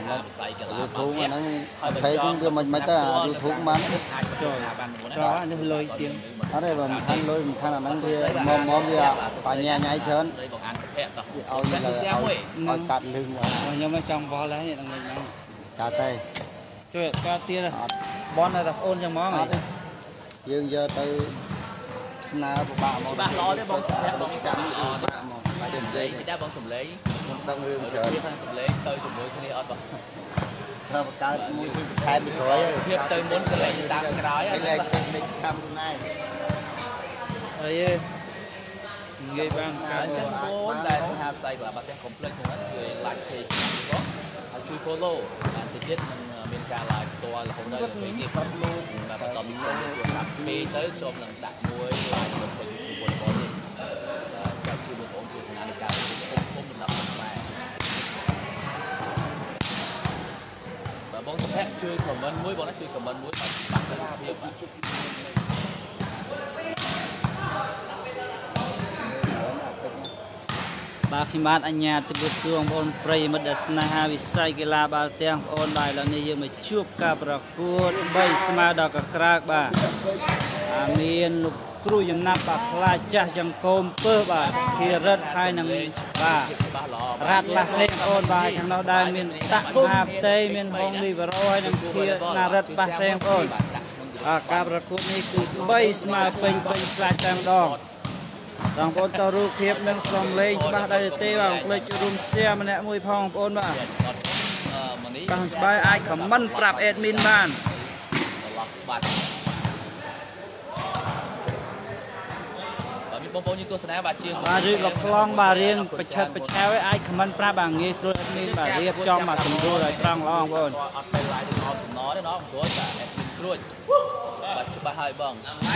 វិស័យកីឡាបាល់ទះ YouTube ហ្នឹង20ហ្នឹងវាមិនទៅ YouTube បានចូលនេះលុយទៀងអត់ទេបើមិនខានលុយមិនខានអាហ្នឹងវាមកវាបញ្ញាញ៉ៃច្រើនស្រីបងអានសុភ័ក្រតោះឲ្យកាត់លឹងខ្ញុំមិនចង់បោះហើយនឹងវិញហ្នឹងកាត់ទេជួយកាត់ទៀតបនតែអូនចឹងហ្មងយើងយកទៅស្នើពិបាកមកច្បាស់ល្អទេបងសុភ័ក្របងកម្មពិបាកមកតែនិយាយតែបងសំឡេងមិនដឹងរឿងច្រើនវាខាងសំឡេងទៅជាមួយគ្នាអត់បងត្រូវបង្កើតមួយខែពីក្រោយភាពទៅមុនសំឡេងតាមក្រោយហើយលេខលេខកម្មខ្លួនឯងអីនិយាយបានអញ្ចឹងបងដែលសហវិស័យកីឡាបាល់ទះកុំភ្លេចហ្នឹងជួយ like page បងហើយជួយ follow បានតិចទៀតនឹងមានការ live ផ្ទាល់រហូតដល់ពេលនេះបាទបន្តមីក្រូទូរស័ព្ទពេកទៅខ្ញុំនឹងដាក់មួយ live នៅក្នុង YouTube របស់នេះបាទជួយបងប្អូនទស្សនានៃការពុំដំណើរខ្មែរបាទបងសុភ័ក្រជួយ comment មួយបងណាជួយ comment មួយបាទបាក់ទៅភាពបាទបាទខ្ញុំបាទអញ្ញាជម្រាបសួរបងប្អូនប្រិយមិត្តដែលស្នេហាវិស័យកីឡាបាល់ទះបងប្អូនបាទឥឡូវនេះយើងមកជួបការប្រកួត3ស្មើដល់កក្រើកបាទមានលោកគ្រូចំណាប់បាទផ្លាចាស់ចង្កូមពើបាទធីរិទ្ធហើយនឹងបាទរ៉ាត់ឡាសេបងប្អូនបាទខាងនោះដែរមានតាក់ហាផ្ទៃមានហងលីវរ៉ូហើយនឹងធាណារិទ្ធបាសេបងប្អូនបាទការប្រកួតនេះគឺ3ស្មើពេញស្លាច់តែម្ដង បងប្អូនតរូបភាពនឹងសំឡេងច្បាស់ដែរទេបាទផ្លេចរួម share ម្នាក់មួយផងបងប្អូនបាទបានស្បាយអាច comment ប្រាប់ admin បានបាទបងប្អូនយើងទស្សនាបាទជាងបាទឬក៏ខ្លងបាទរៀងប្រឆិតប្រឆាវឲ្យអាច comment ប្រាប់បាទងាយស្រួល admin បាទរៀបចំបាទសម្រួលឲ្យត្រង់ល្អបងប្អូនអត់ទៅ live ទៅអត់សំណទេណោះស្រួលតែ admin ស្រួលបាទច្បាស់ហើយបង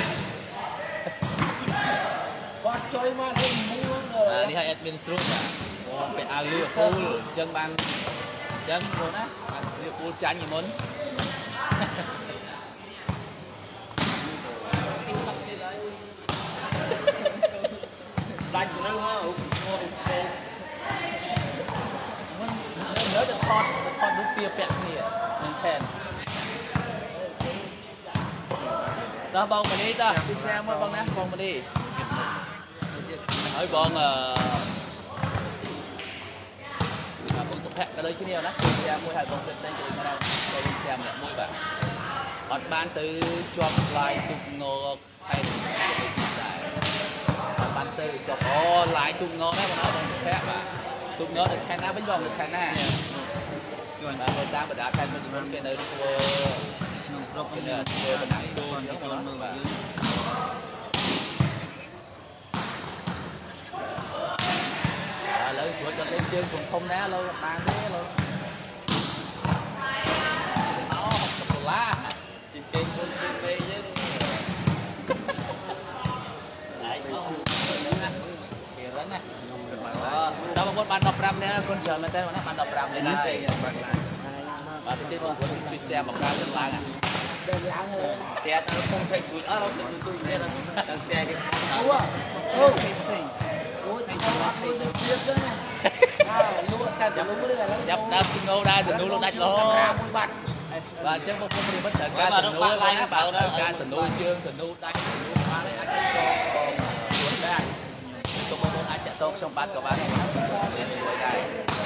គាត់ជួយមកលេងមួងនេះឲ្យ admin ស្រួលបាទពាក់អាវលឿពូលអញ្ចឹងបានអញ្ចឹងបងណាបានលឿពូលចាញ់មុនដាច់ទៅហ្នឹងហ៎ទៅថតរូបពីពាក់គ្នាមិនថែមដល់បងម៉ានីតោះពិសេសមួយបងណាបងម៉ានីហើយបងបងសុភ័ក្រក៏ដូចគ្នាណាពិសេសមួយហើយបងផ្សេងក៏ដូចគ្នាក៏ពិសេសម្នាក់មួយបាទអត់បានទៅជាប់ឡាយទុកងខែដែរបានទៅជាប់អូឡាយទុកងដែរបងបងសុភ័ក្របាទទុកងទៅខែណាវិញបងទៅខែណាជួយបាទទៅតាមបណ្ដាខេត្តមួយចំនួនគេនៅធ្វើក្នុងក្រុមគេនៅធ្វើបណ្ដាទូនទៅមើលបាទឥឡូវស្រួលដល់លេងជើងធំណាឥឡូវបានទេឥឡូវអូ60ដុល្លារទីគេមុនទីពេយើងហើយជួបណាគេរឹងណាដល់បងប្អូនបាន15នាក់គុណច្រើនមែនទេបងណាបាន15នាក់ទេបាទទីបងស្រួលជួយ share មកការលើកឡើងដើរឡើងតែអត់ទៅពេកស្រួលអត់ទៅទៀតដល់ share គេស្គាល់អូផ្សេងអូយចូលអត់ទៅទៀតទេលក់តែលក់នេះឥឡូវចាប់ដើមគីឡូដែរសនុលោកដាច់លោមួយបាត់បាទអញ្ចឹងបងប្អូនប្រិយមិត្តត្រូវការសនុណាបាទត្រូវការសនុជើងសនុដាច់សនុបានហើយអាចទៅចងបងដែរទុកបងប្អូនអាចតាក់ទងខ្ញុំបាទក៏បានដែររៀនជួយដែរ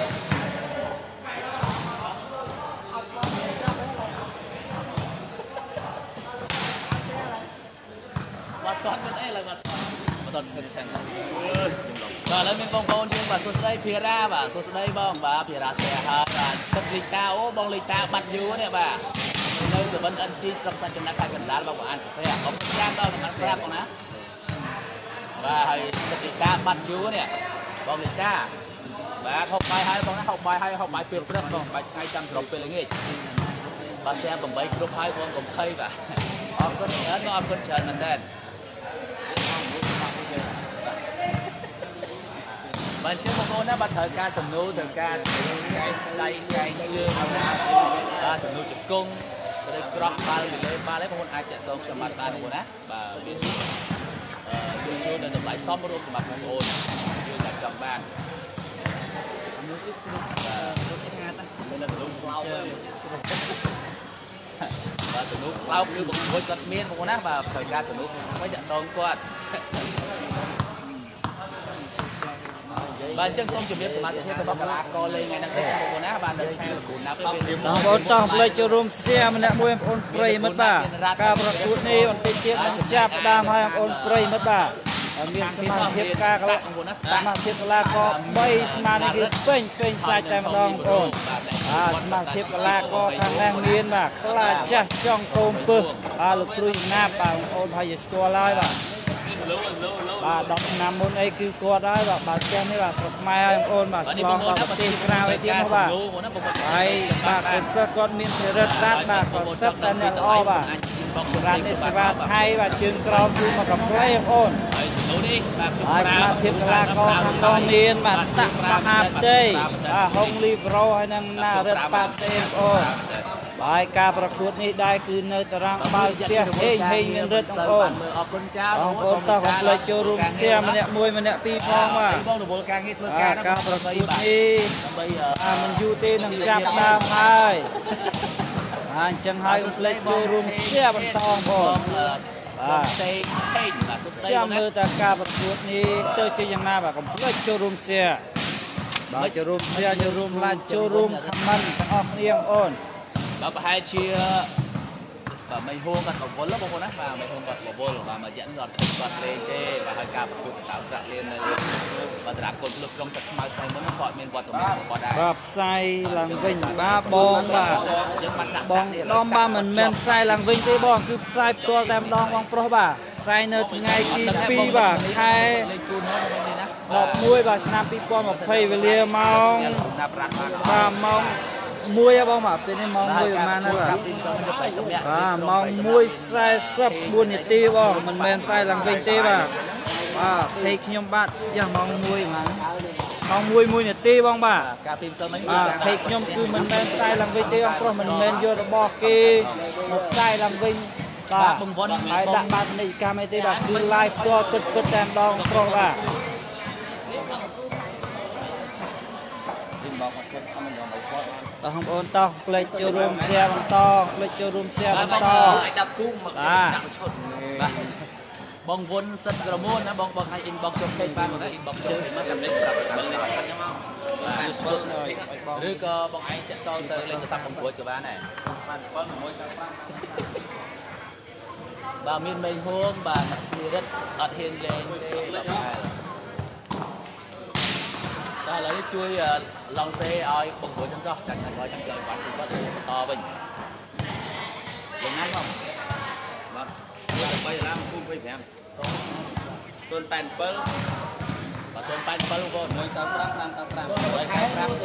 បាត់តន់មិនអីឡើយបាត់តន់ស្គិតឆាំងបាទឥឡូវមានបងប្អូនយើងបាទសួស្ដីភារាបាទសួស្ដីបងបាទភារាស្រីហើយបាទទឹកលីតាអូបងលីតាបាត់យូរនេះបាទនៅសវិន NG ស្រុកសាច់ចំណាក់ខេត្តកណ្ដាលបងអានសុភ័ក្រអរគុណច្រើនដល់អ្នកប្រាប់បងណាបាទហើយទឹកលីតាបាត់យូរនេះបងលីតាបាទហូបបាយហើយបងណាហូបបាយហើយហូបបាយពេលព្រឹកបងបាយថ្ងៃចាំស្រុកពេលល្ងាចបាទแซม8គ្រប់ហើយបងកុំភ័យបាទអរគុណច្រើនបងអរគុណច្រើនមែនតើបាទជឿបងប្អូនណាបាទត្រូវការសំណួរត្រូវការសំណួរចែកដៃចែកជើងបាទសំណួរជង្គង់ឬក្រោះបាល់ពីលើបាល់ឯងបងប្អូនអាចតាក់ទងខ្ញុំបានបងប្អូនណាបាទវាជួយនៅតម្លៃសមរម្យសម្រាប់បងប្អូនយើងតែចង់បានមួយទៀតបាទរត់ឆ្ងាតណានៅក្នុងស្លោ và sân nút lao cứ một khối cật miên một con nát và thời gian sân nút mới nhận đòn quạt và chân sông chuẩn bịสมาชิกจะต้องกลากรเลยไงนักเตะโคนะบานเดินแข่งกูนับเป็นต้องบอลต้องเลยจะรวมเสียมันเนี่ยมวยโอนเปรย์มัดบ่าการประกวดนี้มันเป็นเกียรติจับดามให้โอนเปรย์มัดบ่ามีสมาชิกกากละสมาชิกกลาก็ใบสมาชิกเป็นสายแต่มาดองโอนสมาชิกกลาก็ทางแรงเรียนบ่ากลาจะจ้องโกมเปื้อลูกครูหน้าป่าโอนพายสกอร์ไล่บ่าดอกน้ำมันไอ้คือกอดได้บ่าแก้นี่บ่าสมัยโอนบ่าลองบ่าตีกราวไอ้ที่มาบ่าไอ้บ่าเป็นสกอตมีเทเรตรัดบ่าก็สับกันเนี่ยอ้อบ่าร้านในสวัสดิ์ไทยบ่าจึงกราวดูมากับเพลย์โอนไอ้สมาชิกกลาก็ทางดอนเนียนบ่าตักมหาเดย์ห้องรีบรอให้นั่งหน้าเรตปาเซมโอนบายการประกวดนี้ได้คือในตารางบาลเตี้ยเฮงเงินเริดของโอนของโอนตาของเลยโจรุมเสียมันเนี่ยมวยมันเนี่ยปีพองว่าการประกวดนี้มันอยู่ที่หนึ่งจับดาวไทยจังไห้เลยโจรุมเสียมันตองโอนเสียมือแต่การประกวดนี้เตอร์จะยังหน้าแบบของเลยโจรุมเสียบ่โจรุมเสียโจรุมลาโจรุมขมันออกเลี้ยงโอน và hai chia và mày hôn cả một vốn lớp một con á và mày hôn cả một vốn và mà dẫn lọt lọt lên chê và hai cặp chụp tạo ra lên và đặt cột lực trong tập mai thay muốn nó gọi miền quạt tụi mình qua đây gặp say làng vinh ba bong bà bong đom ba mình men say làng vinh cái bong cứ say tua đem đong bong pro bà say nơi ngày kỳ pi bà hai một muôi bà snap pi qua một phay về lia mong bà mong muôi bao màเป็นมองมุ้ยมานะบ่ามองมุ้ยใส่ซับบุญนิตีบ่มันแมนใส่หลังเวทีบ่เฮ้ยขยมบัดอย่ามองมุ้ยมันมองมุ้ยนิตีบ้างบ่เฮ้ยขยมคือมันแมนใส่หลังเวทีเพราะมันแมนโยนบ่อกีหมดใส่หลังเวทีบ่ไอ้ดักบัดในการไม่ตีบ่คือไล่ตัวกึดแต้มดองเพราะบ่ตองโอนตองเลยจูรุมเสียบังตองเลยจูรุมเสียบังตองบองวนสัตว์กระโมนนะบองไออินบองจมเพลบ้านนะอินบองจมเพลมันเป็นปรับมันเลยหรือก็บองไอจะตองเตยเลยจะซับบองสวยกับบ้านไหนบ่ามีนไม่ห่วงบ่ามีรถอัดเฮนเลนได้แล้วช่วยลองเซ่เอาบงหัวจังจ้ะจังไว้จังเกิดวันที่ว่าต่อไปยังไงบ้างมาไปแล้วพุ่งไปแผงส่วนแปนเปิลส่วนแปนเปิลก็มวยตามปรามมวยตามปราม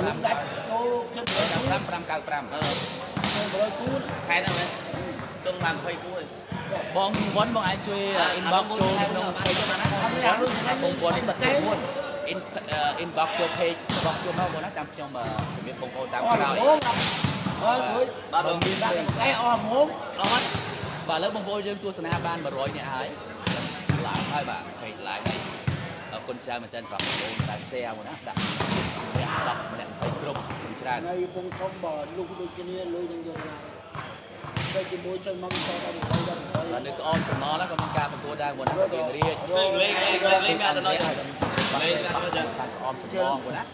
ใครนั่นไหมต้องมาไปกู้บองวนบองไอช่วยอินบ็อกโจน้องไปก็นะบองวนสัตว์ม้วนอินบ็อกโจเพจบ็อกโจน้องวนนะจำจำมีบองโอตามเราบางมีไอออมงงvà lớp bông bôi dân tua sân ban mà rồi nhà ấy lại hai bạn phải lại này con trai mà chân phẳng ôm là xe mà nó đặt đọc mà đặt phải trộm con trai này bông không bỏ lúc đôi chân này lôi đừng được là đây cái bôi chân mong cho nó được là nếu có ôm của nó là con ca mà cô đang muốn nó đi lên mẹ tao nói lên ôm sân bong của nó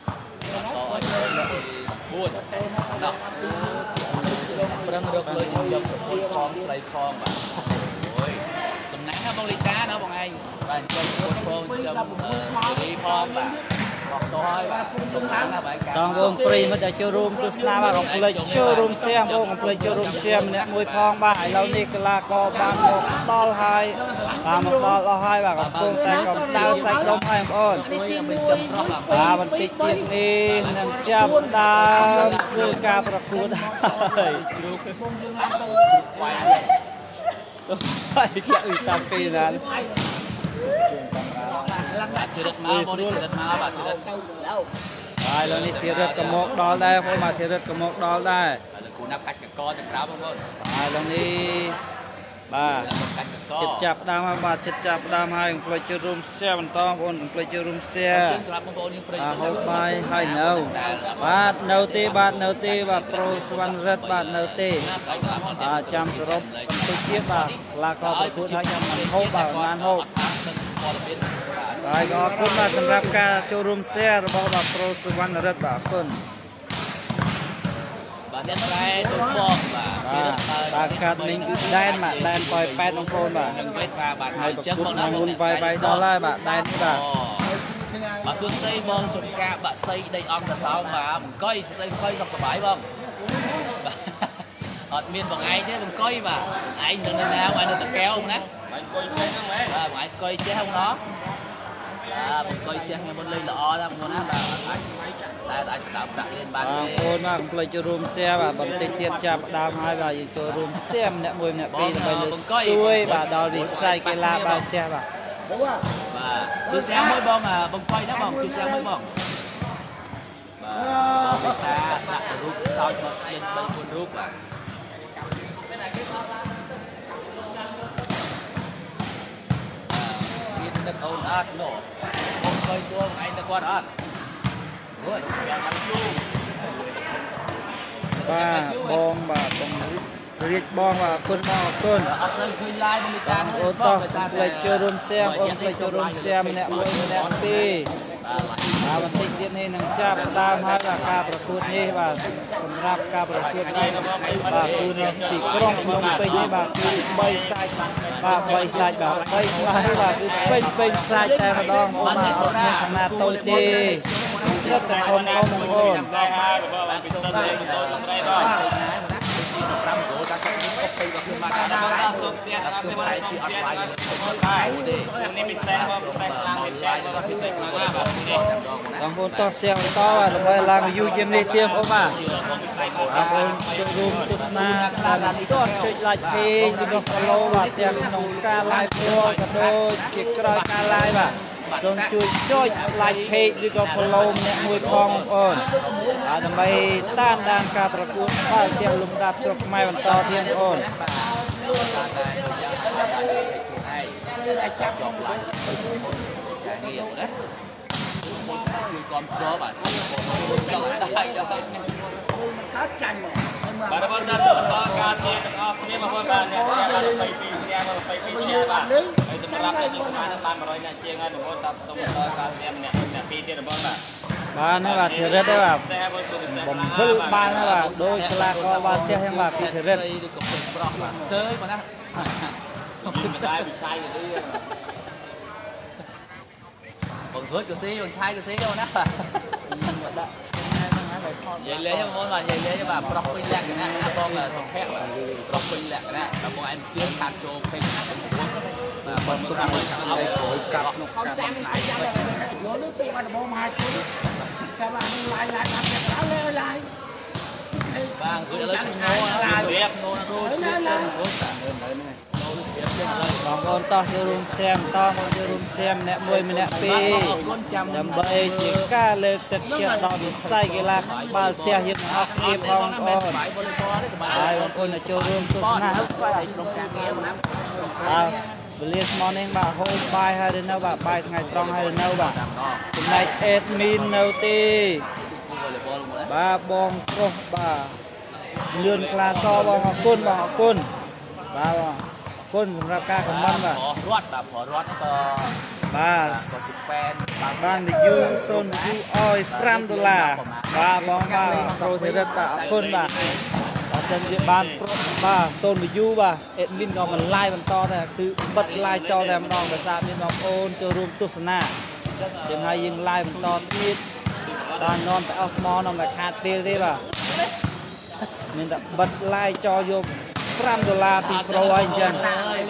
buồn nó đang được lời chụp con slay con mà ôi sầm nắng nó bông ly cá nó bọn anh và chụp con đi con vàตองวงปรีมันจะโจรุมตุสนาบางเลยโจรุมเสียมวงเลยโจรุมเสียมเนี่ยมวยพองบ่ายเรานี่กลากอบางหมกตอลไฮตามตอลเราไฮแบบกับโกงใส่กับดาวใส่กลมไฮอ่อนมันติดยิงนี่นั่งจับดาวคือการประกวดไปแค่อื่นตามปีนั้นchưa được máu, chưa được máu, bạn chưa được. Đây là ní thiệt rất cầm một đòn đây, phải mà thiệt rất cầm một đòn đây. Cú nắp cắt cái co cho cáo không? Đây là ní បាទចិត្តចាប់ដើមហើយបាទចិត្តចាប់ដើមហើយកុំភ្លេចចូលរួម share បន្តបងប្អូនកុំភ្លេចចូលរួម share សម្រាប់បងប្អូនយើងប្រិយហូបបាយហើយនៅបាទនៅទេបាទប្រូសវណ្ណរិទ្ធបាទនៅទេចាំសរុបបន្តិចទៀតបាទឡាកោប្រកួតហើយខ្ញុំមិនហូបបាទមិនហូបបាទក៏អរគុណបាទសម្រាប់ការចូលរួម share របស់បាទប្រូសវណ្ណរិទ្ធបាទអរគុណបាទអ្នកស្រែទូបងបាទកាត់មីងគឺដែនបាទដែនប៉ោយប៉ែតបងប្អូនបាទនឹងវេទបាទអញ្ចឹងបងណាមុនបាយដល់ហើយបាទដែននេះបាទសួស្ដីបងចំការបាក់សីដីអង្គកសោបាទអង្គុយសួស្ដីអង្គុយសុខសប្បាយបងអត់មានបងឯងទេអង្គុយបាទឯងនៅនៅណាឯងនៅតកែវណាអង្គុយចេះហ្នឹងមែនបាទបងឯងអង្គុយចេះហ្នឹងណោះបាទអង្គុយចេះថ្ងៃមុនលេងល្អណាស់បងណាបាទអាចដើមដាក់លេងបានទេបងប្អូនបាទកុំភ្លេចចូលរួម share បាទបន្តិចទៀតចាប់ដើមហើយបាទយើងចូលរួម share ម្នាក់មួយម្នាក់ពីរដើម្បីលើកស្ទួយបាទដល់វិស័យកីឡាបាល់ទះបាទគឺស្អាមួយបងបងកុយណាបងគឺស្អាមួយបងបាទថាដាក់រូបសោតមកស្គីន3 4រូបបាទមានទឹកអូនអត់នោះបងកុយសួរឯងទៅគាត់អត់អូយយ៉ាងណាជួបាទបងបាទបងរៀបបងបាទអរគុណបងអរគុណអត់ស្គាល់ឃើញ live មកតាមអូនតោះផ្លេចចូលរួម share អូនផ្លេចចូលរួម share ម្នាក់មួយម្នាក់ពីរបាទបន្តិចទៀតនេះនឹងចាប់ដើមហើយបាទការប្រកួតនេះបាទសម្រាប់ការប្រកួតនេះបាទគឺនៅទីក្រុងភ្នំពេញនេះបាទគឺ3សាច់បាទ3សាច់បាទ3ស្មើបាទគឺពេញសាច់តែម្ដងបងបាទអត់មានខនាតតូចទេសិតតែធំបងប្អូនបាទពីទៅលេងទៅស្រីបង5គោលដាក់ទៅពីរបស់ខ្ញុំមកដល់សូមសៀតដល់ទៅជាអត់បាយបាទនេះពិសេសមកពិសេសខ្លាំងពិសេសមកពិសេសខ្លាំងណាស់នេះបងប្អូនតោះសៀងបន្តដើម្បីឡើង view ជាងនេះទៀតបងបាទបងប្អូនចូលរួមទស្សនាតាមនេះទាត់ចុច like page ឬ follow បាទទាំងក្នុងការ live ផ្ទាល់ក៏ដូចជាក្រោយការ live បាទសូមជួយចុច like page ឬក៏ follow ម្នាក់មួយផងបងប្អូនដើម្បីតាមដានការប្រកួតបាល់ទះលំដាប់ស្រុកខ្មែរបន្តទៀតបងប្អូនអាចចាប់ជាប់ឡើងការងារណាជួយគាំទ្របាទកាត់ចាញ់មកបាទបងប្អូនដល់ការងារទាំងអស់គ្នាបងប្អូនបាទអ្នក22ជាង22ជាងបាទហើយសម្រាប់អ្នកជំនាញនឹងបាន100អ្នកជាងហើយបងប្អូនតាមទៅដល់ការងារម្នាក់ពីរទៀតបងប្អូនបាទបាទហ្នឹងបាទធីរិតទេបាទបំភ្លឺបានហើយបាទដោយកីឡាករបាល់ទះហ្នឹងបាទពីធីរិតឬក៏ពេញប្រុសបាទទៅបងណាតែវិឆ័យទៅបងស្រួយក៏ស៊ីបងឆាយក៏ស៊ីបងណាដាក់និយាយលេងបងប្អូនបាទនិយាយលេងបាទប្រុសពេញលក្ខណៈណាបងសុភ័ក្របាទប្រុសពេញលក្ខណៈដល់បងឯងជឿខាត់ចូលពេញបាទបងទៅខាងឲ្យកាប់ក្នុងកាប់ចាំស្អែកយកនេះពីបាត់ដំបងមហាជនចាំអានេះឡាយកាប់ដល់ឡាយបាទស្រួយឥឡូវខ្ញុំរៀបងូនគ្រូស្រួយតានៅហ្នឹងបងប្អូនតោះចូលរួម share បន្តមកចូលរួម share ម្នាក់មួយម្នាក់ពីរដើម្បីជាការលើកទឹកចិត្តដល់វិស័យកីឡាបាល់ទះយើងអស់គ្នាផងបងប្អូនហើយបងប្អូនចូលរួមទស្សនាក្នុងការងារណាវេលាស្មោះនេះបាទហូបបាយហើយនៅបាទបាយថ្ងៃត្រង់ហើយនៅបាទចំណែក admin នៅទេបាទបងប្រុសបាទលឿនខ្លាសបងអរគុណបងអរគុណបាទបងគុណសម្រាប់ការខមមិនបាទរត់បាទរត់ក៏បាទក៏ជាហ្វេនបាន view សូន view ឲ្យ$5បាទបងបាទប្រូធីរិតបាទអរគុណបាទអត់ចឹងវាបានបាទសូន view បាទ admin ក៏មិន live បន្តដែរគឺបិទ live ចោលតែម្ដងដោយសារមានបងប្អូនចូលរួមទស្សនាចឹងហើយយើង live បន្តទៀតបាននាំទៅអស់ថ្មនាំតែខាតពេលទេបាទមានតែបិទ live ចោលយក$5ពីប្រូហើយអញ្ចឹង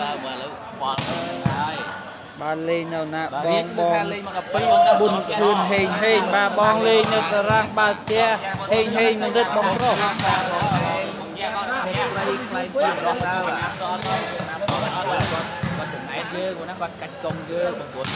បានលេងនៅណាបងបុនខឿនហេងបាទបងលេងនៅតារាងបាល់ទះហេងមិនរឹតបងប្រុសស្រីខ្លែងជារត់ដែរគាត់ចំណែកយើងគាត់ណាគាត់កាច់កុំយើងបងប្អូន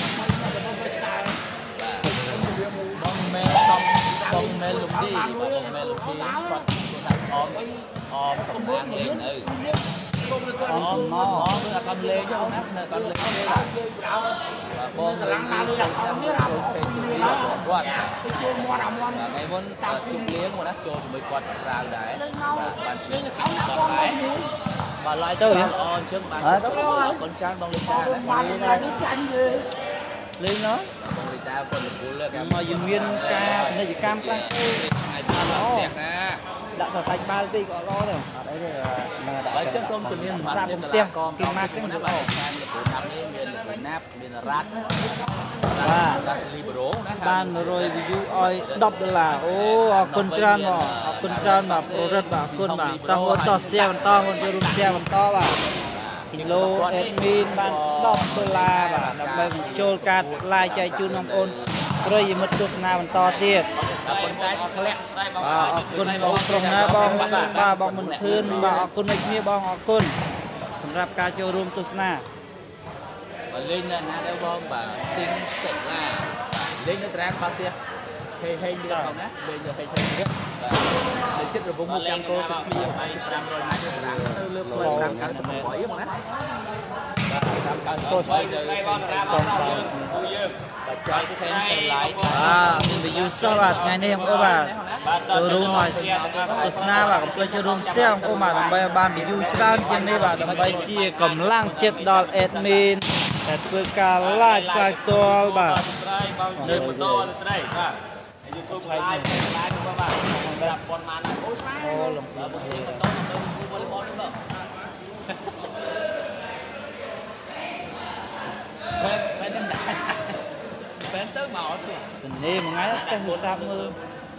បងមែនសំបងមែនលំឌីបងមែនលំឌីគាត់ដាក់អមសំណាងលេងនៅអមសំណគឺអត់តលេងទេណានៅអត់លេងទេបាទបងលេងនេះចូលពេកទីគាត់ទៅចូលមាត់អាមាត់ថ្ងៃមុនជុំលៀងមកណាចូលជាមួយគាត់ក្រៅដែរបាទបានជឿកៅណាបងមកមួយបាទឡាយទៅល្អអញ្ចឹងបានបងចានបងលីតាណាបាននេះចាញ់ទេលេងណោះបងលីតាគាត់លពូលគេមកយើងមានការពាណិជ្ជកម្មខ្លះទៅថ្ងៃបានល្អផ្ទះណាដាក់ទៅសាច់បាល់ពេកក៏ល្អដែរបើអញ្ចឹងសូមជំរាបសមាជិកកីឡាករគេមកចឹងណាបាទខាងលពូណាប់នេះមានលពូណាប់មានរ៉ាត់ណាបាទលីបេរ៉ូណាបាន100 view ឲ្យ$10អូអរគុណច្រើនបងអរគុណច្រើនបាទប្រិទ្ធបាទអរគុណបាទតោះមកតោះសៀបន្តមកចូលរួមសៀបន្តបាទគីឡូអេដមីនបាន$10បាទដើម្បីបញ្ចូលការ live ចែកជូនបងប្អូនប្រិយមិត្តទស្សនាបន្តទៀតប៉ុន្តែធ្លាក់ស្រ័យបងបាទអរគុណបងប្រុសណាបងបាទបងមិនធឿនបាទអរគុណដូចគ្នាបងអរគុណសម្រាប់ការចូលរួមទស្សនាបើលេងនៅណាដែរបងបាទស៊ីងសេកឡាលេងនៅត្រាំបាត់ទៀតហេហេងទៀតបងណាលេងនៅហេហេងទៀតបាទនៅចិត្តរវងមុខចាំគោសុខភាព500ម៉ែត្រត្រាំនៅលើផ្លូវ598បងណាបាទ598ទៅបងត្រាំបងយើងបាទចែកខេនទៅឡាយមាន view សោះបាទថ្ងៃនេះបងប្អូនបាទចូលរួមមកទស្សនាបាទកុំភ្លេចចូលរួម share បងប្អូនបាទដើម្បីឲ្យបាន view ច្រើនជាងនេះបាទដើម្បីជាកម្លាំងចិត្តដល់ admin តែធ្វើការ live ផ្សាយផ្ទាល់បាទនៅបន្តស្រីបាទ YouTube live បាទប្រាប់ប៉ុន្មានអូស្មាអូលំដល់ទៅបន្តទៅវ៉ូលីបលនេះបងបែបហ្នឹងដែរបែបទៅមកអត់ទេទនេះមួយថ្ងៃតែមើលសាប់មើល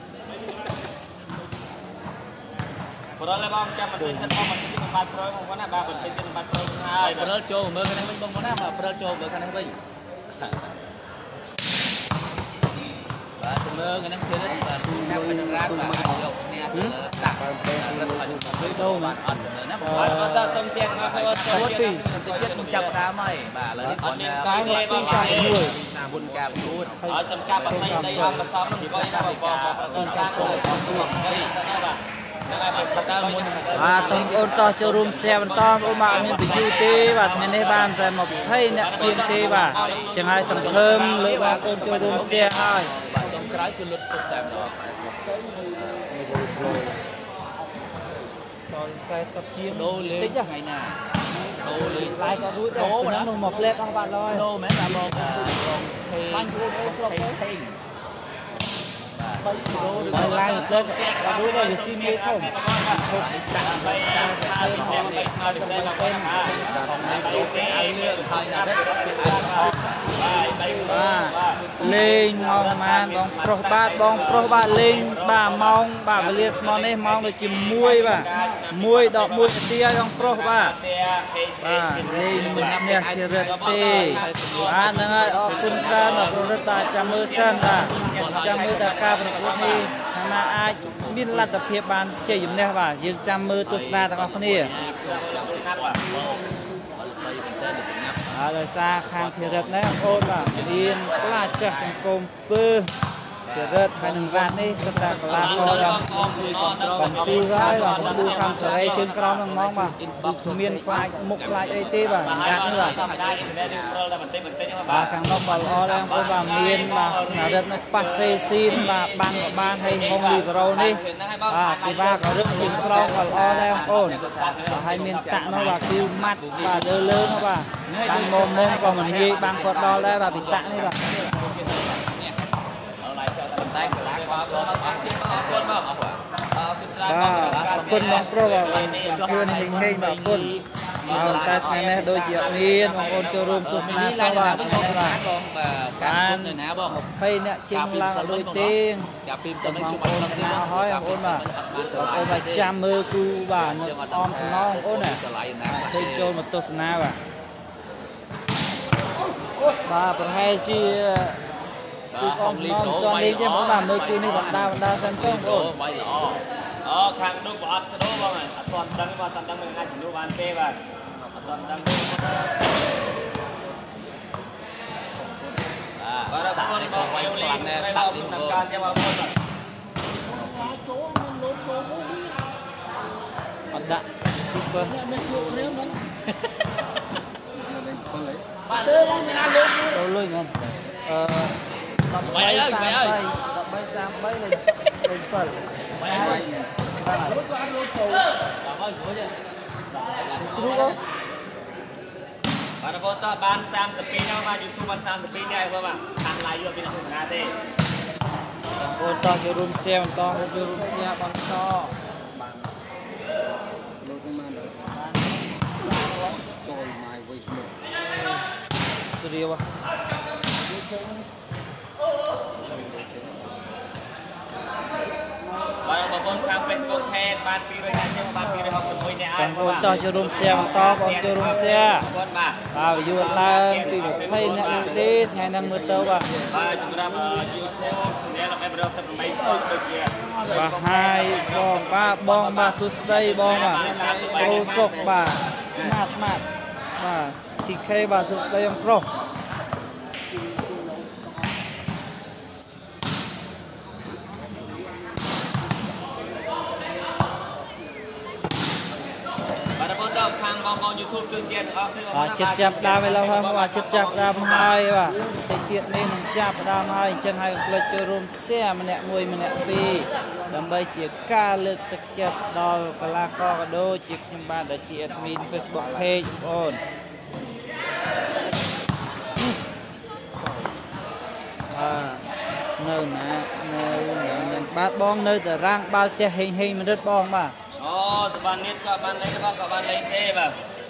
ព្រោះឡើយបងចាំមិនសិនបងមិនទីបាត់ប្រូបងណាបាទមិនទីបាត់ប្រូហើយព្រើចូលមើលខាងនេះវិញបងប្អូនណាបាទព្រើចូលមើលខាងនេះវិញបាទមើលខាងនេះទៀតបាទណាប់នឹងរ៉ាត់បាទយកគ្នាដាក់រត់ឲ្យទៅដូរបាទអត់មើលណាបងប្អូនអត់សុំសៀកមកធ្វើចូលទីទៀតខ្ញុំចាប់ដើមហើយបាទឥឡូវនេះគាត់កាយមកទីសាក់មួយណាមុនការប្រកួតឲ្យចំកាប់បតីដីអត់ប្រសំនឹងក៏ថាបងបងការចូលខ្លួនហើយណាបាទហ្នឹងហើយបាទតើមុនបាទបងប្អូនតោះចូលរួម share បន្តបងប្អូនបាទមាន view ទេបាទថ្ងៃនេះបានតែ20អ្នកជាងទេបាទចឹងហើយសង្ឃឹមលើបងប្អូនចូលរួម share ហើយបាទចុងក្រោយគឺលុតទុកតែម្ដងដល់តែតបជាងដូរលេងថ្ងៃណាដូរលេងឡាយក៏រួចដែរណានោះមក flat អស់បាត់ហើយដូរមែនបាទបងបាញ់ខ្លួនឯងគ្រប់ទេបាទដូរបើឡាយ flat ក៏រួចដែរវាស៊ីមេធំដាក់បីដាក់ហើយផងនេះហើយទៅសេនផងនេះឲ្យលឿនហើយណាស់បាទលេងម៉ោងប៉ុន្មានបងប្រុសបាទលេងបាទម៉ោងបាទវេលាស្មើនេះម៉ោងដូចជា1បាទ1ដល់1នាទីហើយបងប្រុសបាទលេងមិនឈ្នះជារិទ្ធទេបាទហ្នឹងហើយអរគុណច្រើនដល់ប្ររិទ្ធបាទចាំមើលសិនបាទចាំមើលតើការប្រកួតនេះខាងណាអាចមានលទ្ធភាពបានជ័យជំនះបាទយើងចាំមើលទស្សនាទាំងអស់គ្នាហើយដោយសារខាងធីរិតនេះបងប្អូនបាទមានខ្លាចចាស់ចង្គមពើធីរិតហើយនឹងរ៉ាត់នេះគឺថាកលាករយ៉ាងជួយកំពូលហើយបាទកំពូលខាងសេរីជើងក្រោមនឹងហ្មងបាទមានខ្លាចមុខខ្លាចអីទេបាទរ៉ាត់នេះបាទបាទខាងនោះក៏ល្អដែរបងប្អូនបាទមានបាទធីរិតនោះប៉ះសេស៊ីនបាទបានក៏បានហើយហុងលីបេរ៉ូនេះបាទសេវាក៏រឹងជើងក្រោមក៏ល្អដែរបងប្អូនហើយមានតាក់នោះបាទគឺម៉ាត់បាទលើនោះបាទបានមុំក៏មិនងាយបានគាត់ដល់ដែរបាទពីតាក់នេះបាទតែកលាករក៏អត់ជិះអរគុណបងអរគុណច្រើនបងបាទអរគុណបងប្រុសបាទខ្លួនហេងហេងបាទអរគុណបាទតែថ្ងៃនេះដូចជាមានបងប្អូនចូលរួមទស្សនាសោះបាទបងបាទការនៅណាបង 20អ្នកជាងឡើងដូចទេចាប់ពីសមិញបងជុំប្អូនណាហើយបងប្អូនបាទបងប្អូនបាទចាំមើលគូបាទអមសំណងបងប្អូនណាឃើញចូលមកទស្សនាបាទប្រហែលជាគឺអមសំណងតលេងទេបងបាទមើលគូនេះបណ្ដាសិនទៅបងប្អូនបាយល្អអូខាងនោះក៏អត់ទៅបងអត់ទាន់ដឹងមកអត់ដឹងមិនអាចជំនួសបានទេបាទអត់ទាន់ដឹងទេបាទអរគុណបងវាយលេងតែបងដំណើរចាំអរគុណបាទចូលមានលោកចូលមួយអត់ដាក់ស super មានជួបគ្នាមិនបាទទេបងមានណាលើក đâu lôi ngon បាយអើយបាយអើយ 1333lên lên phần បាយអើយរួចក៏អត់រួចចូលបាទអើយរួចទេគ្រូអើបាទបងតើបាន32now បាទ YouTube បាន32ដែរបងបាទខាង live យកពីធម្មតាទេអូនតោះចូលរួម share បន្តចូលរួម share បន្តលោកមកដល់ចូលមកវិញមកស្រៀវបាទបងប្អូនខាង Facebook page បាន200នាក់ជាងបាន261នាក់ហើយបងតោះចូលរួម share បន្តបងចូលរួម share បងបាទបាទយូរឡើងពី20អ្នកនេះទេថ្ងៃហ្នឹងមើលទៅបាទបាទសម្រាប់ YouTube អ្នកដើម្បីប្រកបសិទ្ធិ8ដូចជាបាទហើយបងបាទសួស្ដីបងបាទគ្រូសុកបាទស្មាតបាទ TK បាទសួស្ដីôngប្រុសបាទបងតើខាងបង YouTube ជួយ share ទាំងអស់គ្នាបាទចិត្តចាប់ដើមឲ្យឡើងហើយបាទចិត្តចាប់ដើមហើយបាទតិចទៀតនេះនឹងចាប់ដើមហើយអញ្ចឹងហើយកុំភ្លេចចូលរួម share ម្នាក់មួយម្នាក់ពីរដើម្បីជាការលើកទឹកចិត្តដល់កីឡាករក៏ដូចជាខ្ញុំបាទដែលជា admin Facebook page បងនៅណានៅបាទបងនៅតារាងបាល់ផ្ទះហេងមរិតបងបាទអូសបាននេះក៏បានលេងរបស់ក៏បានលេងទេបាទ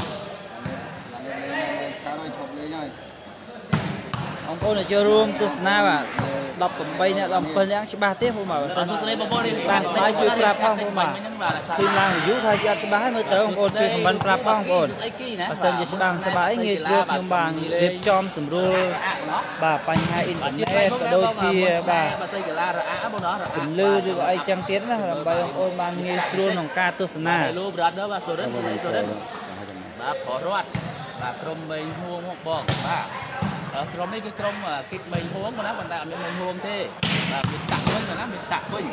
ខាងឲ្យឈប់លេងហើយបងប្អូនចូលរួមទស្សនាបាទ18អ្នក17អ្នកច្បាស់ទេបងបាទសួស្ដីបងប្អូនរៀនបាទហើយជួយប្រាប់ផងបងបាទគឺឡើងយូរហើយអត់ច្បាស់ហើយមើលទៅបងប្អូនជួយខមមិនប្រាប់ផងបងប្អូនបើសិនជាច្បាស់អីងាយស្រួលខ្ញុំបានរៀបចំសម្រួលបាទបញ្ហាអ៊ីនធឺណិតក៏ដូចជាបាទបើសិនកីឡារអាបងរអាពន្លឺឬក៏អីចឹងទៀតណាដើម្បីបងប្អូនបានងាយស្រួលក្នុងការទស្សនា Hello brother បាទសូរិនបាទប្ររត់បាទក្រុមមេងហួងបងបាទក្រុមនេះគឺក្រុមគិតមេងហួងណាប៉ុន្តែអត់មានមេងហួងទេបាទមានតាក់វិញណាមានតាក់វិញ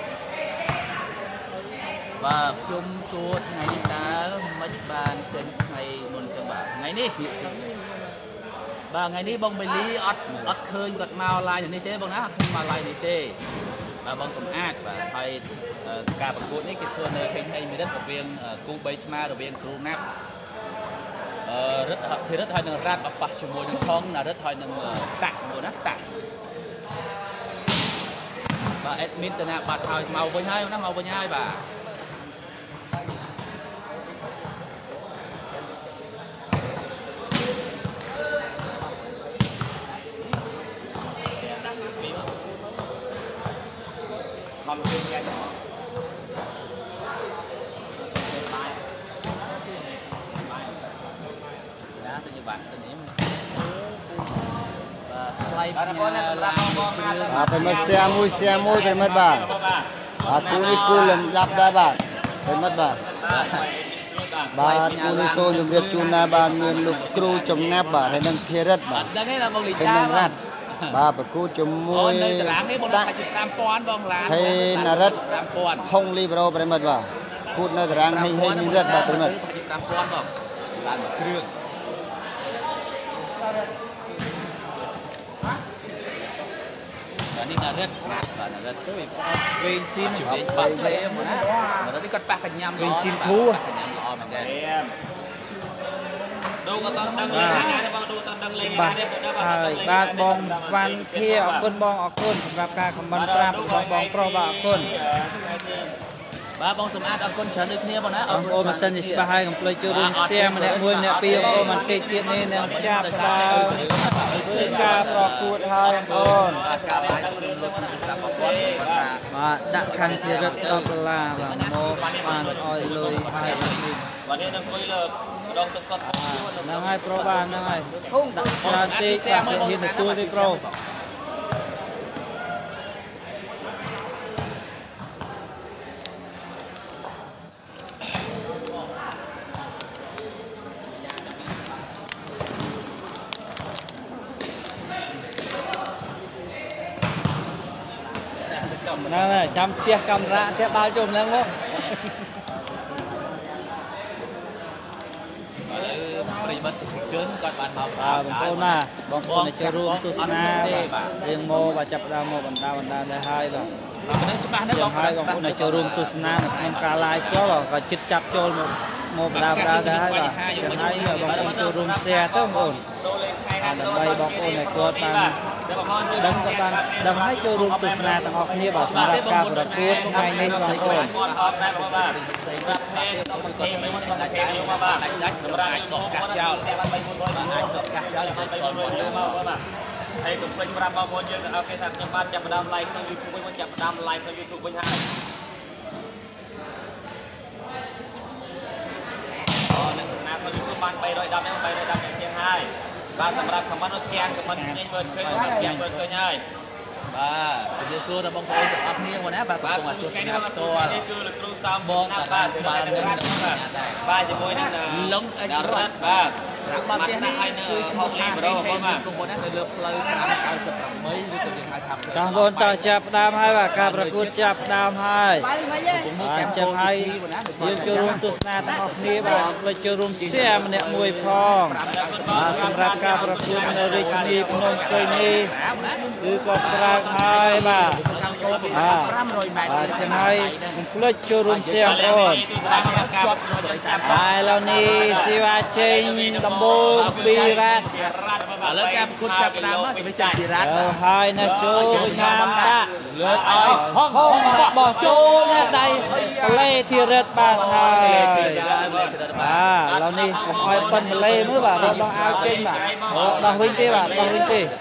បាទខ្ញុំសួរថ្ងៃនេះតើមិនបានចេញថ្ងៃមុនចឹងបាទថ្ងៃនេះបាទថ្ងៃនេះបងបេលីអត់ឃើញគាត់មក live នេះទេបងណាអត់ឃើញមក live នេះទេបាទបងសំអាតបាទហើយការប្រកួតនេះគេធ្វើនៅខេងហេងមីរិតរវាងគូ3ឆ្មារវាងគ្រូណាប់រឹតធីរិតហើយនឹងរ៉ាត់បប៉ះជាមួយនឹងថងណារឹតហើយនឹងតាក់មួយណាតាក់បាទអេដមីនទៅណាបាត់ហើយមកវិញហើយណាមកវិញហើយបាទខំជួយញ៉ាំបាទថ្លៃបាទបាទប្រិមិត្តshareមួយប្រិមិត្តបាទបាទគូនេះគូលំដាប់ដែរបាទប្រិមិត្តបាទបាទគូនេះសូមជម្រាបជូនណាបាទមានលោកគ្រូចំណាប់បាទហើយនឹងធីរិតបាទដឹងទេណាបងលីហើយតានឹងរ៉ាត់បាទប្រគូជាមួយនៅតារាងនេះបងដាក់5000បងឡានហើយណារិត 5000 ហុងលីប្រូប្រិមិត្តបាទគូនៅតារាងហេងមានរិតបាទប្រិមិត្ត 5000បងឡានមួយគ្រឿងបាទនេះណារិតបាទណារិតទៅវិញស៊ីនជំនាញប៉ាសេមកណាណារិតនេះគាត់ប៉ះកញ្ញាំវិញស៊ីនធូកញ្ញាំល្អមែនទេดูก็ต้องดังเลยนะបងดูต้องดังเลยណាហើយបាទបងវ៉ាន់ធាអរគុណបងអរគុណសម្រាប់ការខមមិនប្រាប់របស់បងប្រុសបាទអរគុណបាទបងសំអាតអរគុណច្រើនដូចគ្នាបងណាបងប្អូនបើសិនជាច្បាស់ហើយកុំភ្លេចចូលរួម share ម្នាក់មួយម្នាក់ពីរបងប្អូនបន្តិចទៀតនេះនឹងចាប់ដើមធ្វើការប្រកួតហើយបងប្អូនការបាយលោកក្នុងសាប់ប្រព័ន្ធបាទដាក់ខាងជារិត$10បាទមកបានឲ្យលុយហើយនេះวันนี้នឹងគួយលើម្ដងទឹកសុទ្ធហ្នឹងហើយប្រូបាទហ្នឹងហើយដាក់ច្រើនពេកបាទហ៊ានទទួលទេប្រូ ហ្នឹងហើយចាំផ្ទះកាមេរ៉ាផ្ទះបាល់ជុំហ្នឹងមកប្រិយមិត្តទេសជនគាត់បានមកបងប្អូនណាបងប្អូនចូលរួមទស្សនារឿងមកបាទចាប់ដើមមកបណ្ដាដែរហើយបាទហ្នឹងច្បាស់ហ្នឹងហើយបងប្អូនចូលរួមទស្សនានៅក្នុងការ live ផ្ទាល់ក៏ចិត្តចាប់ចូលមកបណ្ដាដែរហើយបាទចឹងហើយបងប្អូនចូលរួម share ទៅបងប្អូនដើម្បីបងប្អូនឲ្យគាត់បានដឹងឲ្យចូលរួមទស្សនាទាំងអស់គ្នាបាទសម្រាប់ការប្រកួតថ្ងៃនេះបងប្អូនហើយកុំភ្លេចប្រាប់បងប្អូនយើងឲ្យគេថាខ្ញុំបានចាប់ផ្ដើម live ក្នុង YouTube វិញចាប់ផ្ដើម live ក្នុង YouTube វិញហើយអូអ្នកណាក្នុង YouTube បាន 310 ហ្នឹង 310 ជាងហើយបាទសម្រាប់ comment នោះទាំង comment នេះមើលឃើញទាំងមើលឃើញហើយបាទជំរាបសួរដល់បងប្អូនទាំងអស់គ្នាបងណាបាទកំពុងទស្សនាផ្ទាល់នេះគឺលោកគ្រូសំបងតារាបាទនឹងបាទជាមួយនឹងលងអិចរត់បាទបាទផ្ទះនេះគឺឈ្មោះលេងប្រូបងប្អូនណានៅលើផ្លូវ598ឬក៏យើងហៅថាបងប្អូនតើចាប់ដើមហើយបាទការប្រកួតចាប់ដើមហើយបាទចឹងហើយយើងចូលរួមទស្សនាទាំងអស់គ្នាបាទភ្លេចចូលរួម share ម្នាក់មួយផងបាទសម្រាប់ការប្រកួតនៅរាជធានីភ្នំពេញនេះគឺគាត់ត្រើកហើយបាទ 500ម៉ែត្របាទចឹងហើយកុំភ្លេចចូលរួម share បងប្អូនហើយឥឡូវនេះសេវាចេញដំបូងពីរ៉ាត់ឥឡូវការប្រកួតចាប់ដើមមកជំរាបចាពីរ៉ាត់ហើយនៅចូលញ៉ាំតាលើកឲ្យហងបោះចូលណាដៃប្លេធីរិតបាទហើយបាទឥឡូវនេះកុំឲ្យប៉ុនប្លេមើលបាទរត់ដល់អាវចេញបាទដោះវិញទេបាទដោះវិញទេ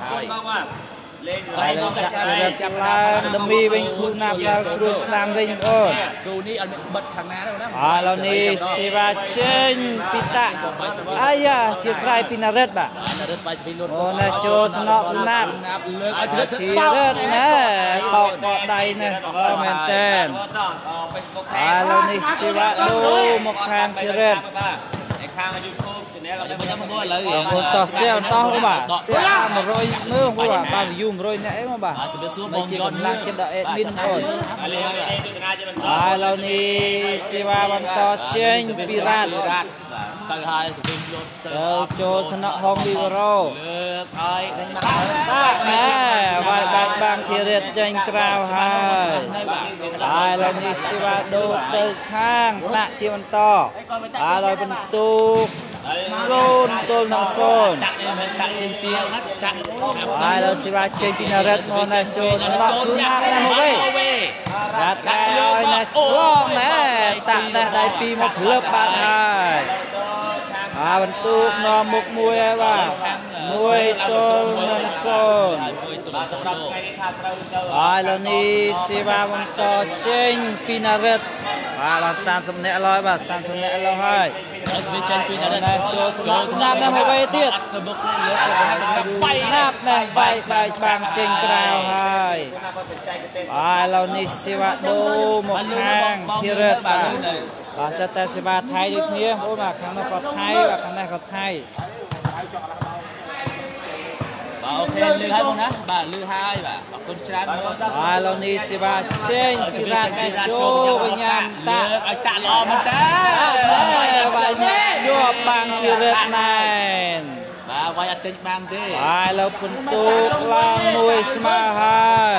ហើយឡើងចាក់លើចាប់ឡើងដមីវិញគូណាប់ឡើងស្រួលស្ដាំវិញបងគូនេះអត់មានបិទខាងណាទេណាឥឡូវនេះសេវាចេញពីតាអាយ៉ាជាស្រ័យពីនរិតបាទនរិតបាយស្វីលូនអូណាចូលថ្នាក់ណាប់លើកឲ្យធីរិតណាបោកកដៃណាមែនតែនឥឡូវនេះសេវាដូមកខាងធីរិតខាង YouTube channel របស់ខ្ញុំមកឥឡូវបងតោះ share តោះបាទ share 100មើលបាទ view 100អ្នកអីមកបាទជំរាបសួរបងយន់ឡើងចិត្តដល់ admin អូនឥឡូវនេះសេវាបន្តចេញពីរ៉ាត់ទៅហើយស្វីលូនស្ទើចូលថ្នាក់ហងវីវរោលើកឲ្យដាក់ណែវាយបាំងធីរិតចេញក្រៅហើយឥឡូវនេះសេវាដូទៅខាងដាក់ជាបន្តឥឡូវបន្ទុក0ទល់នឹង0 ដាក់ចេញទៀងណាដាក់ឥឡូវសេវាចេញពីនរិតមកណាចូលថ្នាក់ខ្លួនណាណាមកវិញដាក់ឲ្យណាឆ្លងណែតាក់ដៃពីមកភ្លឹបបាត់ហើយបន្ទុកនាំមុខមួយហើយបាទ1ទល់នឹង0ហើយឥឡូវនេះសេវាបន្តចេញពីនរិតបាទ30នាក់ឡើយបាទ30នាក់ឡើយហើយវាចេញពីនរិតចូលណាប់ណាស់មកវិញទៀតបាយណាប់ណាស់បាយបាំងចេញក្រៅហើយឥឡូវនេះសេវាដូមកខាងធីរិតបាទសិតតែសេវាថៃដូចគ្នាបងប្អូនបាទខាងនោះក៏ថៃបាទខាងនេះក៏ថៃអូខេលឺហើយបងណាបាទលឺហើយបាទអរគុណច្រើនបងឥឡូវនេះសេវាចេញពីរ៉ាត់ចូលវិញ្ញាណតាឲ្យតាក់ល្អមែនតើបាទជាប់បាំងធីរិតណែនបាទវាយអត់ចេញបាំងទេឥឡូវបន្ទុកឡើងមួយស្មើហើយ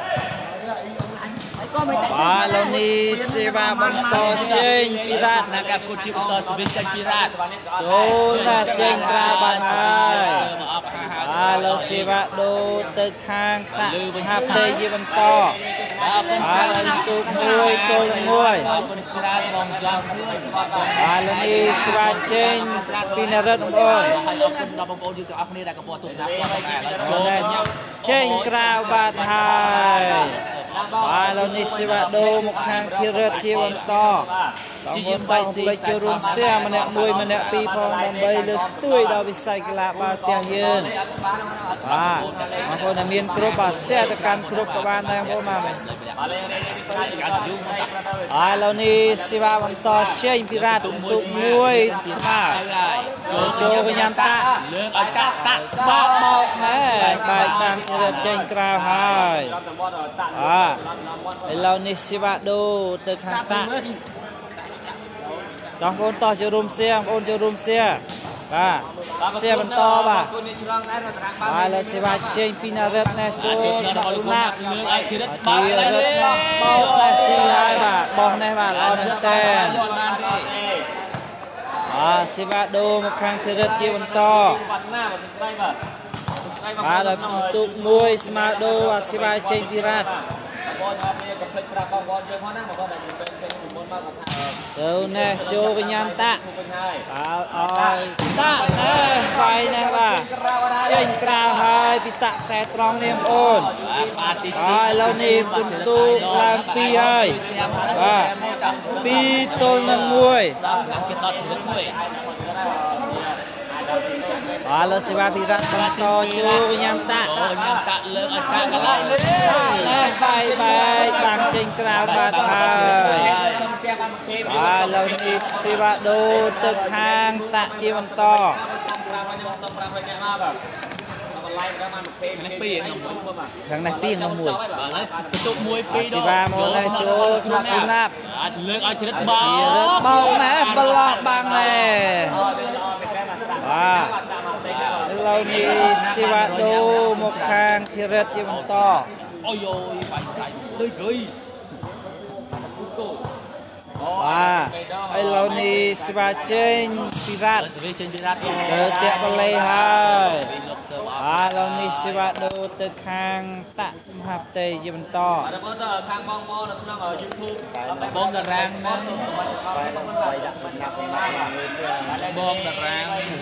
ឥឡូវនេះសេវាបន្តចេញពីរ៉ាត់ស្នើការគូតជាបន្តសេវាចេញពីរ៉ាត់ចូលណាចេញក្រៅបាត់ហើយឥឡូវសេវាដូទៅខាងតាហាផ្ទៃជាបន្តឥឡូវទូកមួយទល់មួយអរគុណច្រើនបងចង់ឥឡូវនេះសេវាចេញពីនរិតបងប្អូនអរគុណដល់បងប្អូនយើងទាំងអស់គ្នាដែលកំពុងទស្សនាផ្ទាល់ចូលចេញក្រៅបាត់ហើយឥឡូវនេះសេវាដូមកខាងធីរិតជាបន្តជាយើងបាយស៊ីចូលរួម share ម្នាក់មួយម្នាក់ពីរផងដើម្បីលើកស្ទួយដល់វិស័យកីឡាបាល់ទះយើងបាទបងប្អូនដែលមានគ្រប់បាទ share ទៅកាន់គ្រប់ក៏បានដែរបងប្អូនបាទឥឡូវនេះសេវាបន្តចេញពីរ៉ាត់ទូកមួយស្មើចូលវិញ្ញាណតាលើកឲ្យតាក់បោកមកណែបាយតាំងធីរិតចេញក្រៅហើយឥឡូវនេះសេវាដូទៅខាងតាต้องโอนต่อจะรุมเสียโอนจะรุมเสียบ่าเสียมันต่อบ่าบ่าแล้วสิว่าเชงปีนาเรตนะจูตุนาทีเรตเบาและสีหายบ่าบอกแน่บ่าเราแต่สิว่าดูมาข้างทีเรตจีวันต่อบ่าแล้วตุกมวยสมาดูสิว่าเชงปีรัตเดี๋ยวเนี่ยโจวิญญาณตะตะไปนะว่าเช่นกล่าวหายปิตะแสตรองเนียมโอนแล้วนี่คุณตูกลางปีให้ว่าปีต้นนังมวยแล้วสิว่าพิรัตน์ต้องโจโจวิญญาณตะเลิกอัตตะกันเลยไปบางเช่นกล่าวบาดหายแล้วนี่สิว่าดูตึกหางตะจีวันต่อทางในปีน้องมวยตุกมวยปีสิว่าโมได้โจขนาดคุณนับเลือกเอาชนิดบอลนะบอลบางเลยเรานี่สิว่าดูหมกคางพิรัตจีวันต่อโอ้ยไปไอเรานี่สิว่าเจนพิรัตเดินเตะบอลเลยฮะเรานี่สิว่าดูตึกคางตะมหาเตยจีวันต่อบอมตะแรงนะบอมตะแรง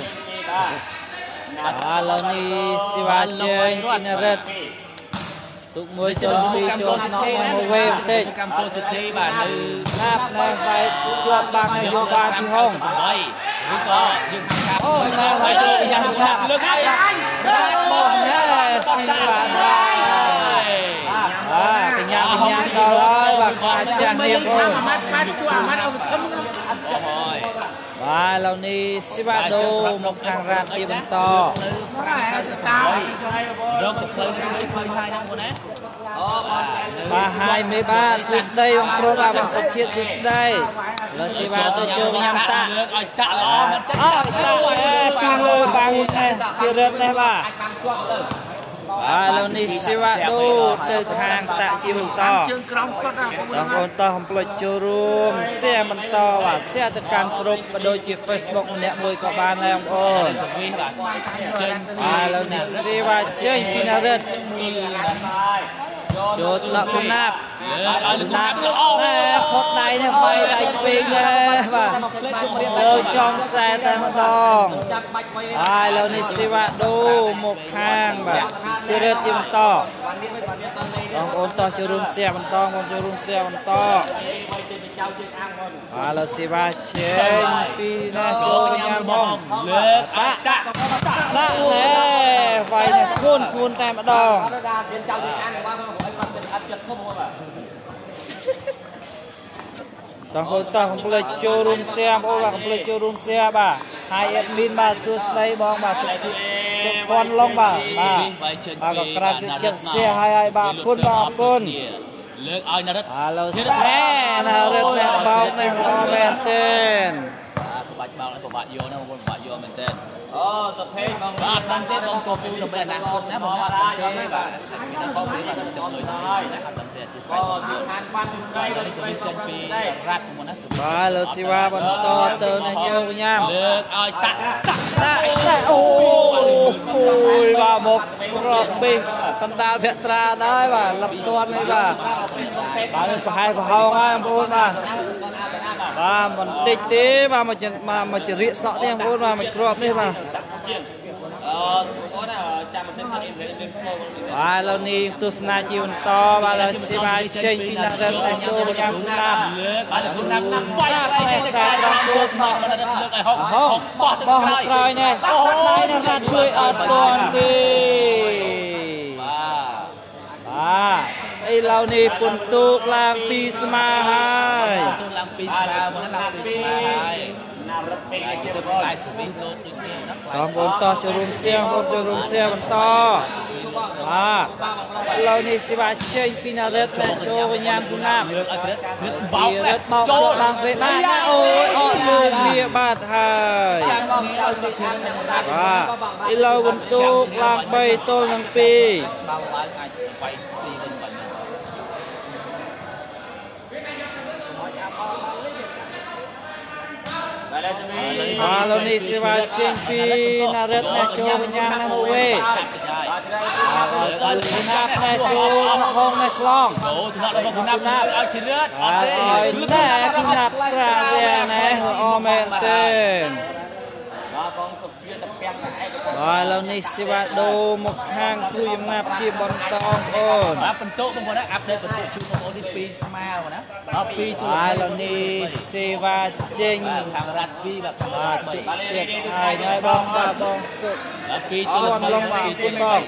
เรานี่สิว่าเจนพินารัตตุกมวยจนปีโจนน้องมาเวฟเต้นกัมพูชาทีบ้านลือนับในไปจวบบางในโยบานที่ห้องหรือก็ยืนทางโอ้ในไปโจไปยังนับเลือกให้บอลแน่สิบาทเป็นยามต่อเลยว่าขาดจากเนียมโอนเรานี่สิบาโดมกทางราชีบันต่อมาหายไม่บ้านสุดได้องโปรดอาบังสัจจิตสุดได้แล้วสิบาตัวโจมยำตาปีเลยบางที่เริ่มได้ป่ะแล้วนี่สิวะดูตึกหางตะจีมันต่อต้องโอนต่อของปลดจูรุมเสียมันต่อว่าเสียตะการกรุ๊ปโดยจีเฟซบุ๊กเนี่ยมวยกับบานแล้วโอนแล้วนี่สิวะเจนพินาเรตโจทย์ละคุณนับแม่พดไหนเนี่ยไปได้สปริงเลยว่าเลยจองแซ่แต่มาดองแล้วนี่สิวะดูหมกข้างแบบเสียเรือจีมันต่อต้องโอนต่อจูรุมเสียมันต่อโอนจูรุมเสียมันต่อแล้วสิวะเชนปีนะโจยามองเลือกตะเลยไฟเนี่ยคูณแต่มาดองต้องคนต่อของเปลือกจูรุมเสียบอกว่าของเปลือกจูรุมเสียบ่าไฮเอ็ดมินบ่าสุดในบองบ่าสุดพรลงบ่าก็กระดิกจัดเสียให้บ่าคุณบ่าคุณเลิกเอานารัตเราแม่นารัตแม่เบาในหัวแมนเต้นบาดเบาแล้วบาดโยนะบนบาดโยแมนเต้นสเปนบางตั้งเต้นบางตัวสูงจะเป็นอนาคตนะผมว่าตั้งเต้นแบบตั้งเป้าหมายแบบจะเลยได้นะครับตั้งเต้นจุดไปเราจะมีเจนปีรัฐมันนะสุดเราสิว่าบนต่อเติมในเจ้าพญามเลิกเอาตะโอ้ยว่าหมกรอบปีตันดาเพตราได้ป่ะลำตัวนี่ป่ะเป็นพายของเขาไงพูดมามันติดตีมาจะเรียกสอที่พูดมามันครอบนี่มาแล้วนี่ตุสนาจีวันต่อแล้วสิบาเชนปีนาเดินแต่โจยามคุณน้ำไปใส่ดอกจุดมาห้องบอกให้คอยเนี่ยไม่น่าช่วยเอาตัวดีไอเรานี่ปุ่นตุกลางปีสมาหายตุกลางปีสมาวันนั้นลางปีสมาหายต้องบนต่อจูรุมเสียงบนจูรุมเสียงบนต่อเรานี่สิว่าเชงปีนาเรตแต่โจกยามคุณน้ำเรตบอกโจบางเวบ้านโอ้ยออกสูเมียบาดหายเราบนตู้ลางใบต้นลังปีเรานี่สิว่าเชงปีนาเรตแต่โจกยามน้ำเวคุณนับในจูนห้องในฉลองโอ้ถึงนับแล้วคุณนับเอาทีเลือดเอาแต่คุณนับกราเวียนให้ออเมนเตนเรานี่สิว่าดูมุกห้างคุยงับจีบอลตองโอนเป็นโต๊ะบางคนนะอัปเดตเป็นโต๊ะชูบางคนที่ปีสมาร์นะปีตัวเรานี่สิว่าเจงทางรัฐปีแบบจุดเช็คไอ้น้อยบองบาบองสุดปีตัวลงมาปีบอง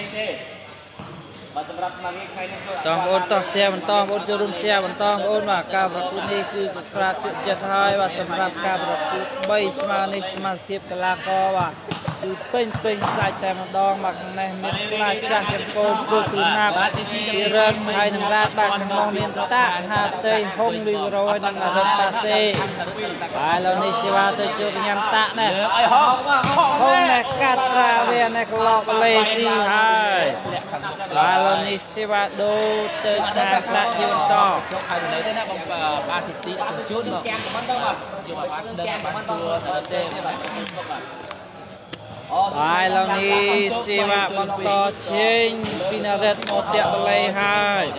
ต้องโอนต้องเสียมันต้องโอนจะรุมเสียมันต้องโอนว่าการประกุนี้คือกระตุ้นจะทายว่าสำหรับการประกุใบสมาในสมาธิกลากว่าคือเป็นสายแต่มาดองมาในเมืองกลาจากเชียงโกมกูคือนาบที่เริ่มไทยหนึ่งราดบาทมองเมียนตาหาเตยหงลือโรยนั่งรถตาเซ่ไปเราในสิวาเตยจูบยันตาเนี่ยห้องในกัดราเวียนในกลอกเลยสิหายเราในสิวาดูเตยจากละยืนต่อบ้านทิติจุดเนาะอยู่บ้านเดินบ้านซัวเดินไปแล้วนี่สิว่าบอลต่อเชงปีนาเรตหมดเดียวเลยให้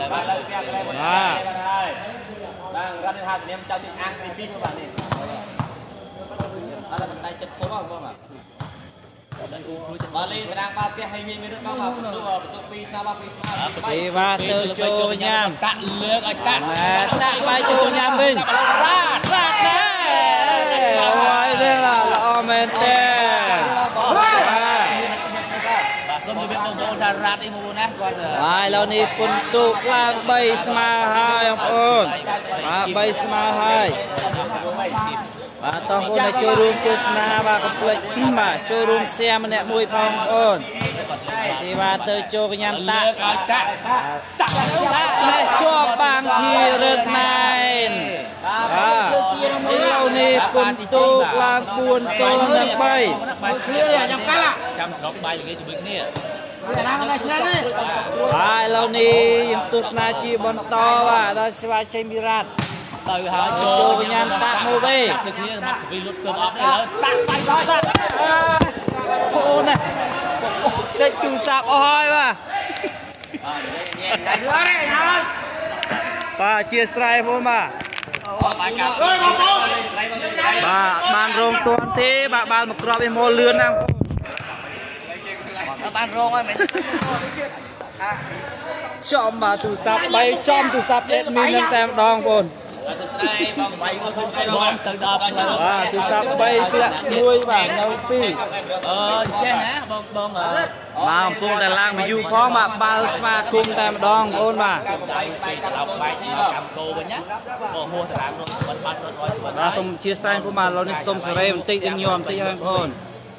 บางรัฐธาตุเนี่ยมันจะติดอ่างติดปีกบ้างนี่แล้วมันได้จัดโค้งบ้างอ่ะบาลีตารางบาเตียให้มีเรื่องบ้างครับตัวปีสามปีปีว่าเตอโจยามตะเลือกไอ้ตะไปโจยามบินราดแน่เอาไว้ได้ละออเมนเต้สมเป็นตัวดาราที่มูนะก่อนเลยเรานี่ปุ่นตุกลางใบสมาหายองโอนใบสมาหายต้องคนในโจรูมตุสนาบากเปลกมาโจรูมเสียมันเนี่ยมวยพองโอนสิว่าเตอโจกยันตะและโจบางทีเริดนายเรานี่ปุ่นตุกลางบุญตัวนักใบจำสองใบอย่างนี้จะบึกเนี่ยเรานี่ยังตุสนาจีบนต่อว่าเราสวาเชมิรัต từ hả โจยันตะโมเบ้ được như mặt vì lút cơm ốc này lớn โอ้เนี่ยเด็กจุ่มสับอ้อยป่ะป้าเชียร์สไตร์พวกมาบ้านโรงตัวที่บ้านมากรอบไอ้โมเลือนนะบ้านโรงไอ้ไหมจอมมาตุสับไปจอมตุสับเอ็ดมีนั่งแต่ดองบนบอลตึกดอกตุสับไปเกลือนุ้ยบ้านเงาปีใช่นะบอลมาฟุ้งแต่ล่างมาอยู่พร้อมมาบาลสมาคุมแต่ดองโอนมาเราต้องเชียร์สไตล์พวกมาเรานี่สมสเรมติดยอมติดให้คน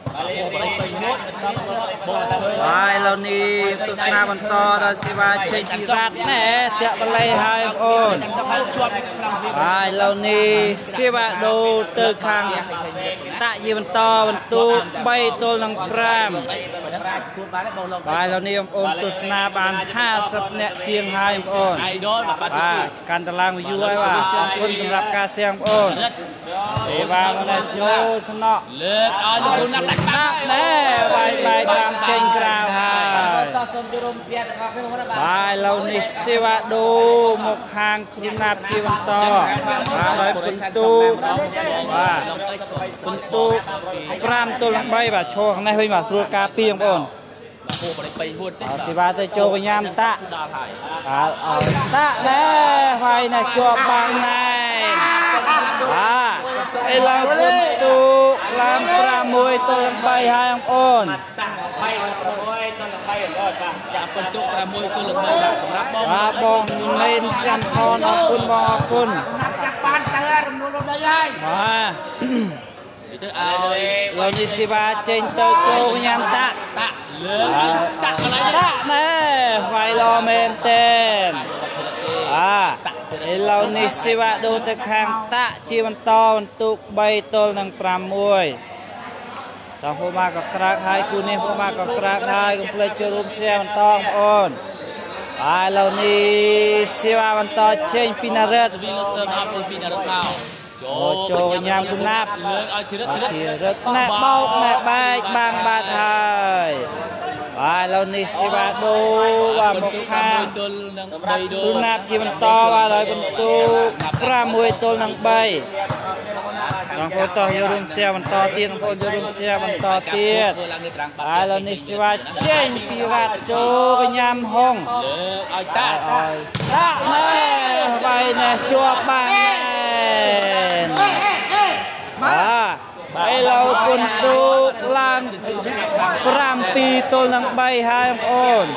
ไปเรานี่ตุสนาบรรทอเราสิว่าเชยจีรัตแน่เตะบอลเลยให้โอนไปเรานี่สิว่าดูเตอคังตะยีบรรทอบรรทุกใบตัวลังพรามไปเรานี่โอนตุสนาบาน50เนี่ยเชียงให้โอนการตารางอยู่ไว้ว่าคนสำหรับการเสียงโอนเสวามันโจทนอเลิกเอาลูกนับแน่ใบตามเชงกราวหายใบเรานิสิวะดูหมกหางครุนับจีวันต่อมาเลยปุ่นตูว่าปุ่นตูพรามตัวลงใบแบบโชว์ข้างในเฮ้ยมาสุรกาปีของบนสิบาเตโจยามตะตะแน่ไฟน่ะจวบบางในไอเราปุ่นตูลามปรามวยตัวลงใบหายของโอนอยากเป็นตุ๊กตามวยตัวลงใบสำหรับบองเล่นจันทร์ขอบคุณบองคุณมาเรานิสิบาเจนเตโจยามตะตักแน่ไฟรอเมนเตนเรานิสิวะดูตะคางตะจีมันตอนตุกใบตลนังปรามมวยต้องพูมากับกระไทยกูนี่พูมากับกระไทยกูเพลย์จูรุมเสียมันตองโอนเรานิสิวะมันตอเชนปินารัตโจยามคุณนับทีรัตแนบเบาแนบใบบางบาดไทยเรานิสิวะดูว่ามุขาคุณนับจีมันตอว่าเราเป็นตุกปรามวยตลนังใบน้องโพต่อยรุมเสียมันต่อตีน้องโพยรุมเสียมันต่อตีเรานิสวาเชนพิรัตโจกยามหงตะเน่ไปเน่จัวบางไปเราคนตุกลางปรามปีตลนังใบหายโอน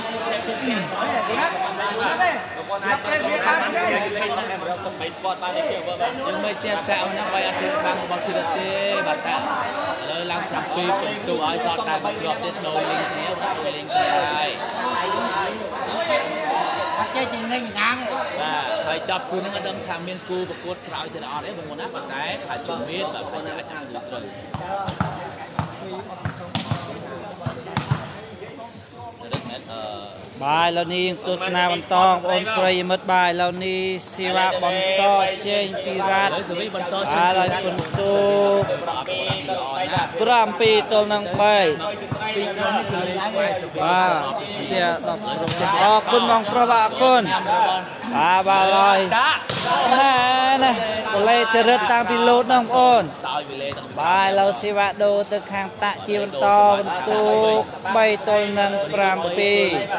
ยังไม่เจ็บแต่เอาน้ำไปอาทิตย์บางบางทีละเต้บัดแต่เลยลังจับปีเป็นตัวไอ้ซอสตายบัดรอบเด็ดโดยลิงเนี้ยลิงได้เจ๊จริงเลยอย่างงั้นใครจับกูนั่งกระดังทำเมียนกูประกวดคราวจะอ่อนได้บางคนนะบัดแต่ผ่านจุดเมียนแบบเป็นอาจารย์จุดเลยบายเรานี่ตุสนาบันตองโอนไกรมัดบายเรานี่ศิวะบันตอเชนพิรัตอะไรคนตุปรามปีตลนังไปเสียดอกคุณมองพระบาคุณบาลอยน่ะเลยจะรถตามพิโรดน้องโอนบายเราศิวะดูตึกข้างตะจีบันตอบันตุกใบตลนังปรามปี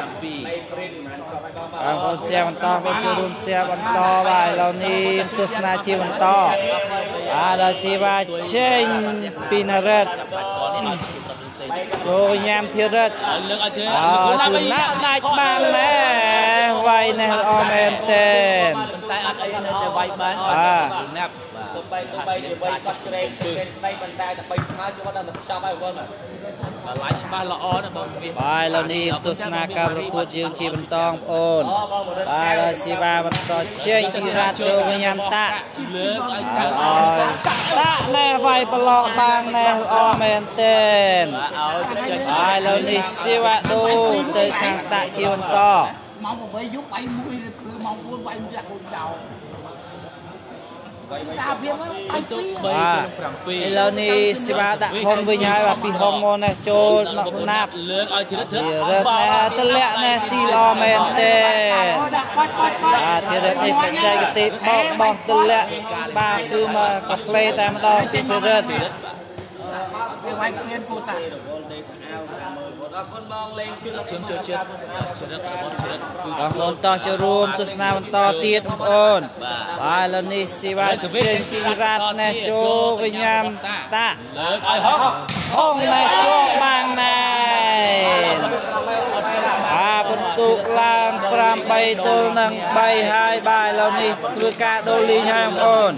คนเสียบันตอคนจูรุมเสียบันตอบายเรานี่ตุสนาจีบันตอเราศิวะเชนปีนารัตโจยามเทียรัตจุนนักนายบางแน่ไวในอเมนเตนแต่อันไอ้เนี่ยจะไวบ้านนับจับเสร็จไปบรรดาแต่ไปมาจุดว่าเราชอบไปก่อนหลายชาละอ้อนะบางทีไปเรานี่ตุสนาการประกวดยืนจีบันตองโอนไปเราศิวะบันตอเชยพิราโจยามตะเลือกไอ้ตะแน่ไฟปลอกบางแน่อเมนเตนไปเรานี่ศิวะดูตึกข้างตะจีบันตอมองไปยุบไปมือคือมองพูดไปมันจะคนเจ้าตาเพียงไอ้ปีเรานี่สิบาตะคงไปย้ายแบบปีฮองโมนะโจนับเลือกเอาทีละเลือกนะเสละนะซีลอเมนเต้ทีละนี่เป็นใจกติบอกเสละบาคือมากับเพลย์แต่มาดองทีละไว้เปลี่ยนปูตาคนมองเล็งชื่อเราเชื่อคนต่อจะรวมตุสนามันต่อเตียดโอนบาลนิสิวาเชนพิรัตนะโจวิญญาณตาห้องนะโจบางนายบรรทุกลางปรามใบตัวนังใบหายบายเรานี่คือกาโดลีห้ามโอน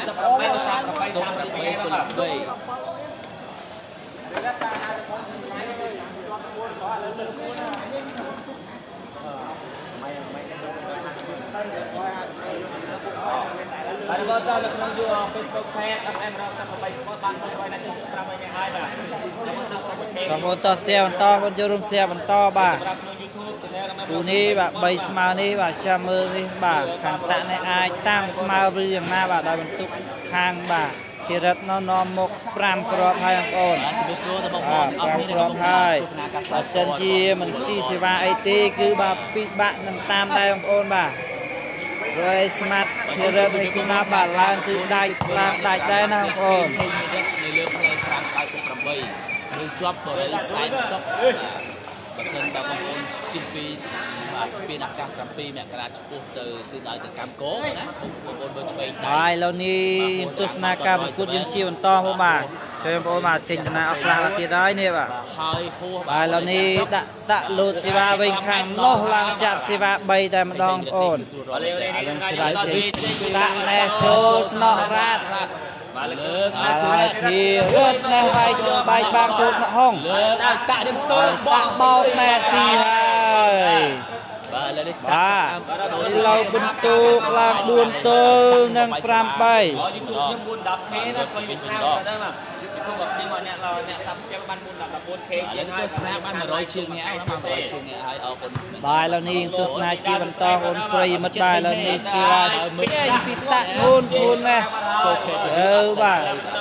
ก็จะลงอยู่เฟซบุ๊กแพจแอมเราทำไปสปอร์ตบ้านไปไว้ในกลุ่มกระบายยังไงแบบต้องมาต่อเสียมันต่อมันจะรุมเสียมันต่อบ่าดูนี่แบบใบสมานี่แบบจำมือนี่บ่าขันตะในอายตั้งสมาหรืออย่างหน้าบ่าได้บรรทุกข้างบ่าพิรัตนนอมกปรามกรอบให้อังโอนปรามกรอบให้เซนจีมันซีสิวาไอตีคือแบบปีบะนั่งตามได้อังโอนบ่าเลยสมัติพิรัตในคุณน้าบ่าล้างคือได้ล้างได้นะอังโอนในเรื่องของการขายสุขภาพเรื่องจอบตัวเลยสายซอกบัสนบางคนจิมปีสปีนักการกำปีเนี่ยกระดาษชุบเจอคือได้แต่การโก้นะผมบนเบอร์ช่วยได้แล้วนี่ตุสนาการประกวดยืนชีวันต่อพวกมาช่วยพวกมาจิงนะเอาปลาตีได้เนี่ยป่ะได้แล้วนี่ตะลุดสิวาเวงขังโลหลังจับสิวาใบแต่มาดองโอนยังสิได้สิตะแน่โจนอรัดលើកហើយធីរត់ណែបាយបាយបាំងចូលห้องលើកឲ្យតាក់នឹងស្ទើរបោះបោកណែស៊ីហើយបាទឥឡូវនេះបាទเราបន្ទុកឡើង4ទល់នឹង5 3 YouTube ខ្ញុំ 410K ណាគាត់វាស្អាតទៅមក YouTube របស់ខ្ញុំអ្នក Subscribe បាន 414K ជាងហើយស្នាបាន100ជាងអ្នកបាន100ជាងអ្នកហើយអរគុណបាយឡូវនេះទស្សនាជាបន្តអូនប្រិយមិត្តបាយឡូវនេះស៊ីវ៉ាពីតាក់ខ្លួនណាបាទ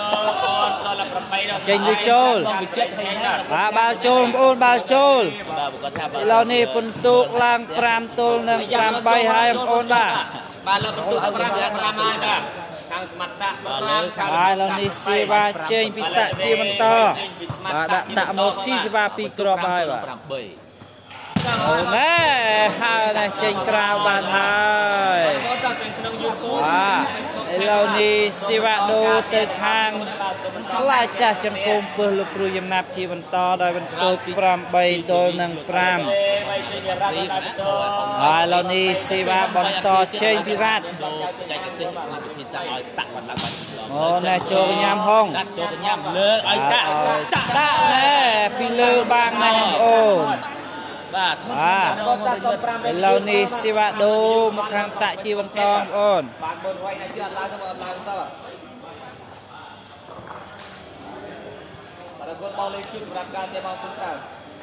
ចេញទៅចូលបាទបាល់ចូលបងប្អូនបាល់ចូលបាទប្រកាសថាឥឡូវនេះបន្ទុកឡើង5ទល់នឹង5 3ហើយបងប្អូនបាទបាទលើបន្ទុក5ហើយបាទខាងសមត្ថៈបាយឡូវនេះស៊ីវ៉ាចេញពីតាក់ជាបន្តបាទដាក់តាក់មកស៊ីវ៉ាពីក្របហើយបាទ អូណែហើយណែចេញក្រៅបានហើយបាទឥឡូវនេះស៊ីវ៉ាដូទៅខាងខ្លាចចាស់ចង្គមពើលោកគ្រូចំណាប់ជាបន្តដោយបន្ទុក8ទល់នឹង5ហើយឥឡូវនេះស៊ីវ៉ាបន្តចេញពីរ៉ាត់ចែកទៅវិធីសាស្ត្រឲ្យតាក់បានឡើងបានអូណែចូលកញ្ញាមហងដាក់ចូលកញ្ញាលើកឲ្យតាក់ដាក់ណែពីលើបាំងណែបងប្អូនបាទឥឡូវនេះស៊ីវ៉ាដូមកខាងតាក់ជាបន្តបងប្អូនបានមើលໄວណាស់ជឿអត់ឡើងទៅអត់ឡើងសោះបាទគាត់បោលេងជឿសម្រាប់ការទៀតមកគុំក្រៅ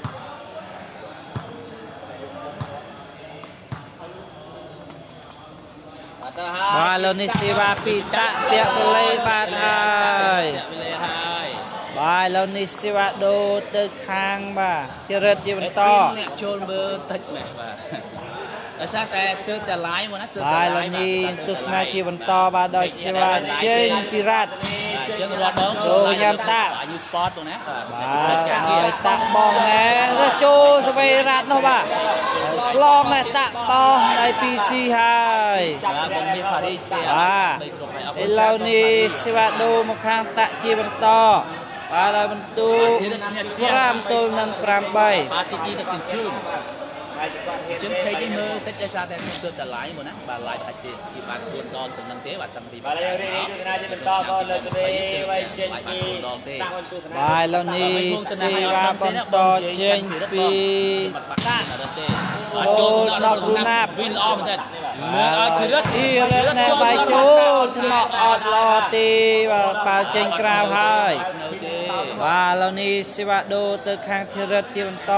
បាទឥឡូវនេះស៊ីវ៉ាពីតាក់តាក់លេបាទហើយ បាទឥឡូវនេះស៊ីវ៉ាដូទៅខាងបាទជារិទ្ធជាបន្តអ្នកចូលមើលតិចម៉េះបាទដោយសារតែទើបតែ live មកណាទើបបាទតែឥឡូវនេះទស្សនាជាបន្តបាទដោយស៊ីវ៉ាចេញពីរ៉ាត់អញ្ចឹងរាល់ដងចូលញ៉ាំតាក់អាយុ sport ទៅណាបាបាទទហើយតាក់បោះណែទៅចូលសវេរ៉ាត់នោះបាទឆ្លងណែតាក់បោះដៃ PC ហើយបាទបងមានប៉ារីសបាទឥឡូវនេះស៊ីវ៉ាដូមកខាងតាក់ជាបន្តបាទហើយបន្ទូ5ទល់នឹង8 បាទទី2ទឹកជើងជើងពេកនេះមើលតិចដោយសារតែខ្ញុំទើបតែ live មកណាបាទ live អាចជាបាន4ដងទៅនឹងទេបាទតាំងពីបាទយើងរីកទស្សនាជាបន្តក៏លើកទៅវាយចេញពីតាក់បន្ទុកបាទឥឡូវនេះស៊ីវ៉ាបន្តចេញពីតាក់ចូលដល់រូណាប់វិញល្អមែនទេលើឲ្យគឺរត់ទីរត់ណែបាយចូលថ្នាក់អត់ល្អទេបាទបាល់ចេញក្រៅហើយបាទឥឡូវនេះស៊ីវ៉ាដូទៅខាងធីរិតជាបន្ត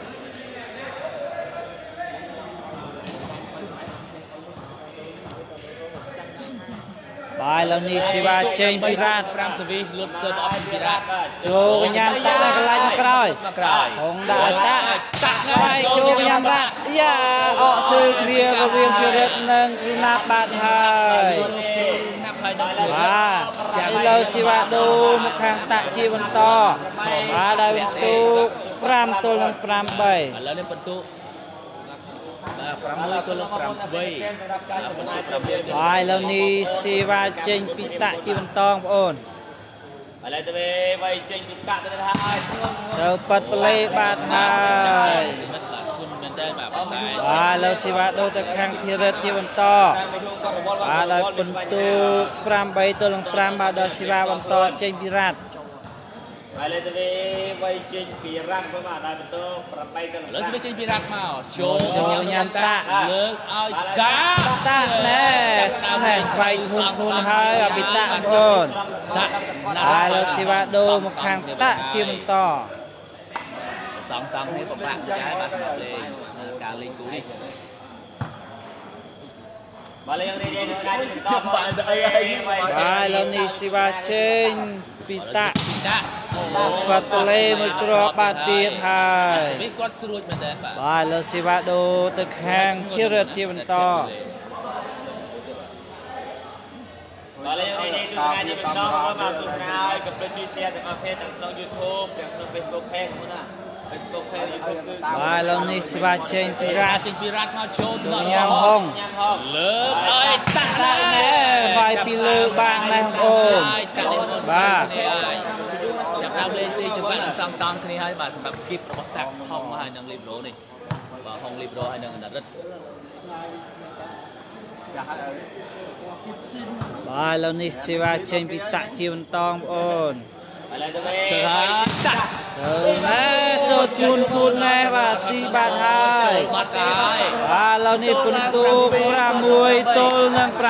បាទឥឡូវនេះស៊ីវ៉ាចេញពីរ៉ាត់ 5សវីលុបស្ទើរអស់ពីរ៉ាត់ចូលកញ្ញាតាក់កន្លែងក្រោយហងដាក់តាក់បាយចូលកញ្ញារ៉ាត់យ៉ាអកស៊ើគ្នារវាងធីរិតនិងគ្រូណាប់បាទហើយណាប់ហើយដល់បាទឥឡូវស៊ីវ៉ាដូមកខាងតាក់ជាបន្តបាទដោយបន្ទុក5ទល់នឹង5 3 ឥឡូវនេះបន្ទុកបាទ6ទល់នឹង8បន្ទុក6 បាទឥឡូវនេះស៊ីវ៉ាចេញពីតាក់ជាបន្តបងប្អូនឥឡូវទៅវាយចេញពីតាក់ទៅហើយទៅប៉ាត់ប្លេបាទហើយបាទគុណមែនតើបាទតែបាទឥឡូវស៊ីវ៉ាដូទៅខាងធីរិតជាបន្តបាទដោយបន្ទុក8ទល់នឹង5បាទដល់ស៊ីវ៉ាបន្តចេញពីរ៉ាត់ឥឡូវទៅវាយចេញពីរ៉ាត់ទៅបាទដល់បន្ទុក8ទៅឥឡូវស្វេចេញពីរ៉ាត់មកចូលញ៉ាំតាលើកឲ្យតាតាក់ណែវាយធ្ងន់ហើយអបិតាបងប្អូនតាក់ហើយឥឡូវស៊ីវ៉ាដូមកខាងតាក់ជាបន្តសងតង់នេះពិបាកចាយបាទសម្រាប់លេងការលេងគូនេះបាទយើងរីករាយនឹងការបន្តបាទឥឡូវនេះស៊ីវ៉ាចេញពីតាក់តាក់ប៉ាត់ប្លេមួយគ្រាប់បាទទៀតហើយវាគាត់ស្រួចមែនតើបាទបាទឥឡូវស៊ីវ៉ាដូទៅខាងធីរិតជាបន្តបាទយើងរីករាយនឹងការបន្តបាទទស្សនាឲ្យកុំភ្លេចជួយ share ទាំងអស់គ្នាទាំងក្នុង YouTube ទាំងក្នុង Facebook page ហ្នឹងណា Facebook page YouTube គឺបាទឥឡូវនេះស៊ីវ៉ាចេញពីរ៉ាត់ចេញពីរ៉ាត់មកចូលទៅញ៉ាំហងលើកឲ្យតាក់តាក់ណែវាយពីលើបាក់ណែបងប្អូនបាទចាប់ដើមលេងស៊ីចង្វាក់នឹងសងតង់គ្នាហើយបាទសម្រាប់គីបរបស់តាក់ហុងហើយនឹងលីប្រូនេះបាទហុងលីប្រូហើយនឹងអណ្ឌរិតបបាទលោកនេះសេវាចេញពីតាក់ជាបន្តបងប្អូន lại tôi về ទៅហើយចាក់ណែទៅជូនពូនណែបាទស៊ីបាត់ហើយបាត់ហើយបាទឥឡូវនេះពិន្ទុ6ទល់នឹង8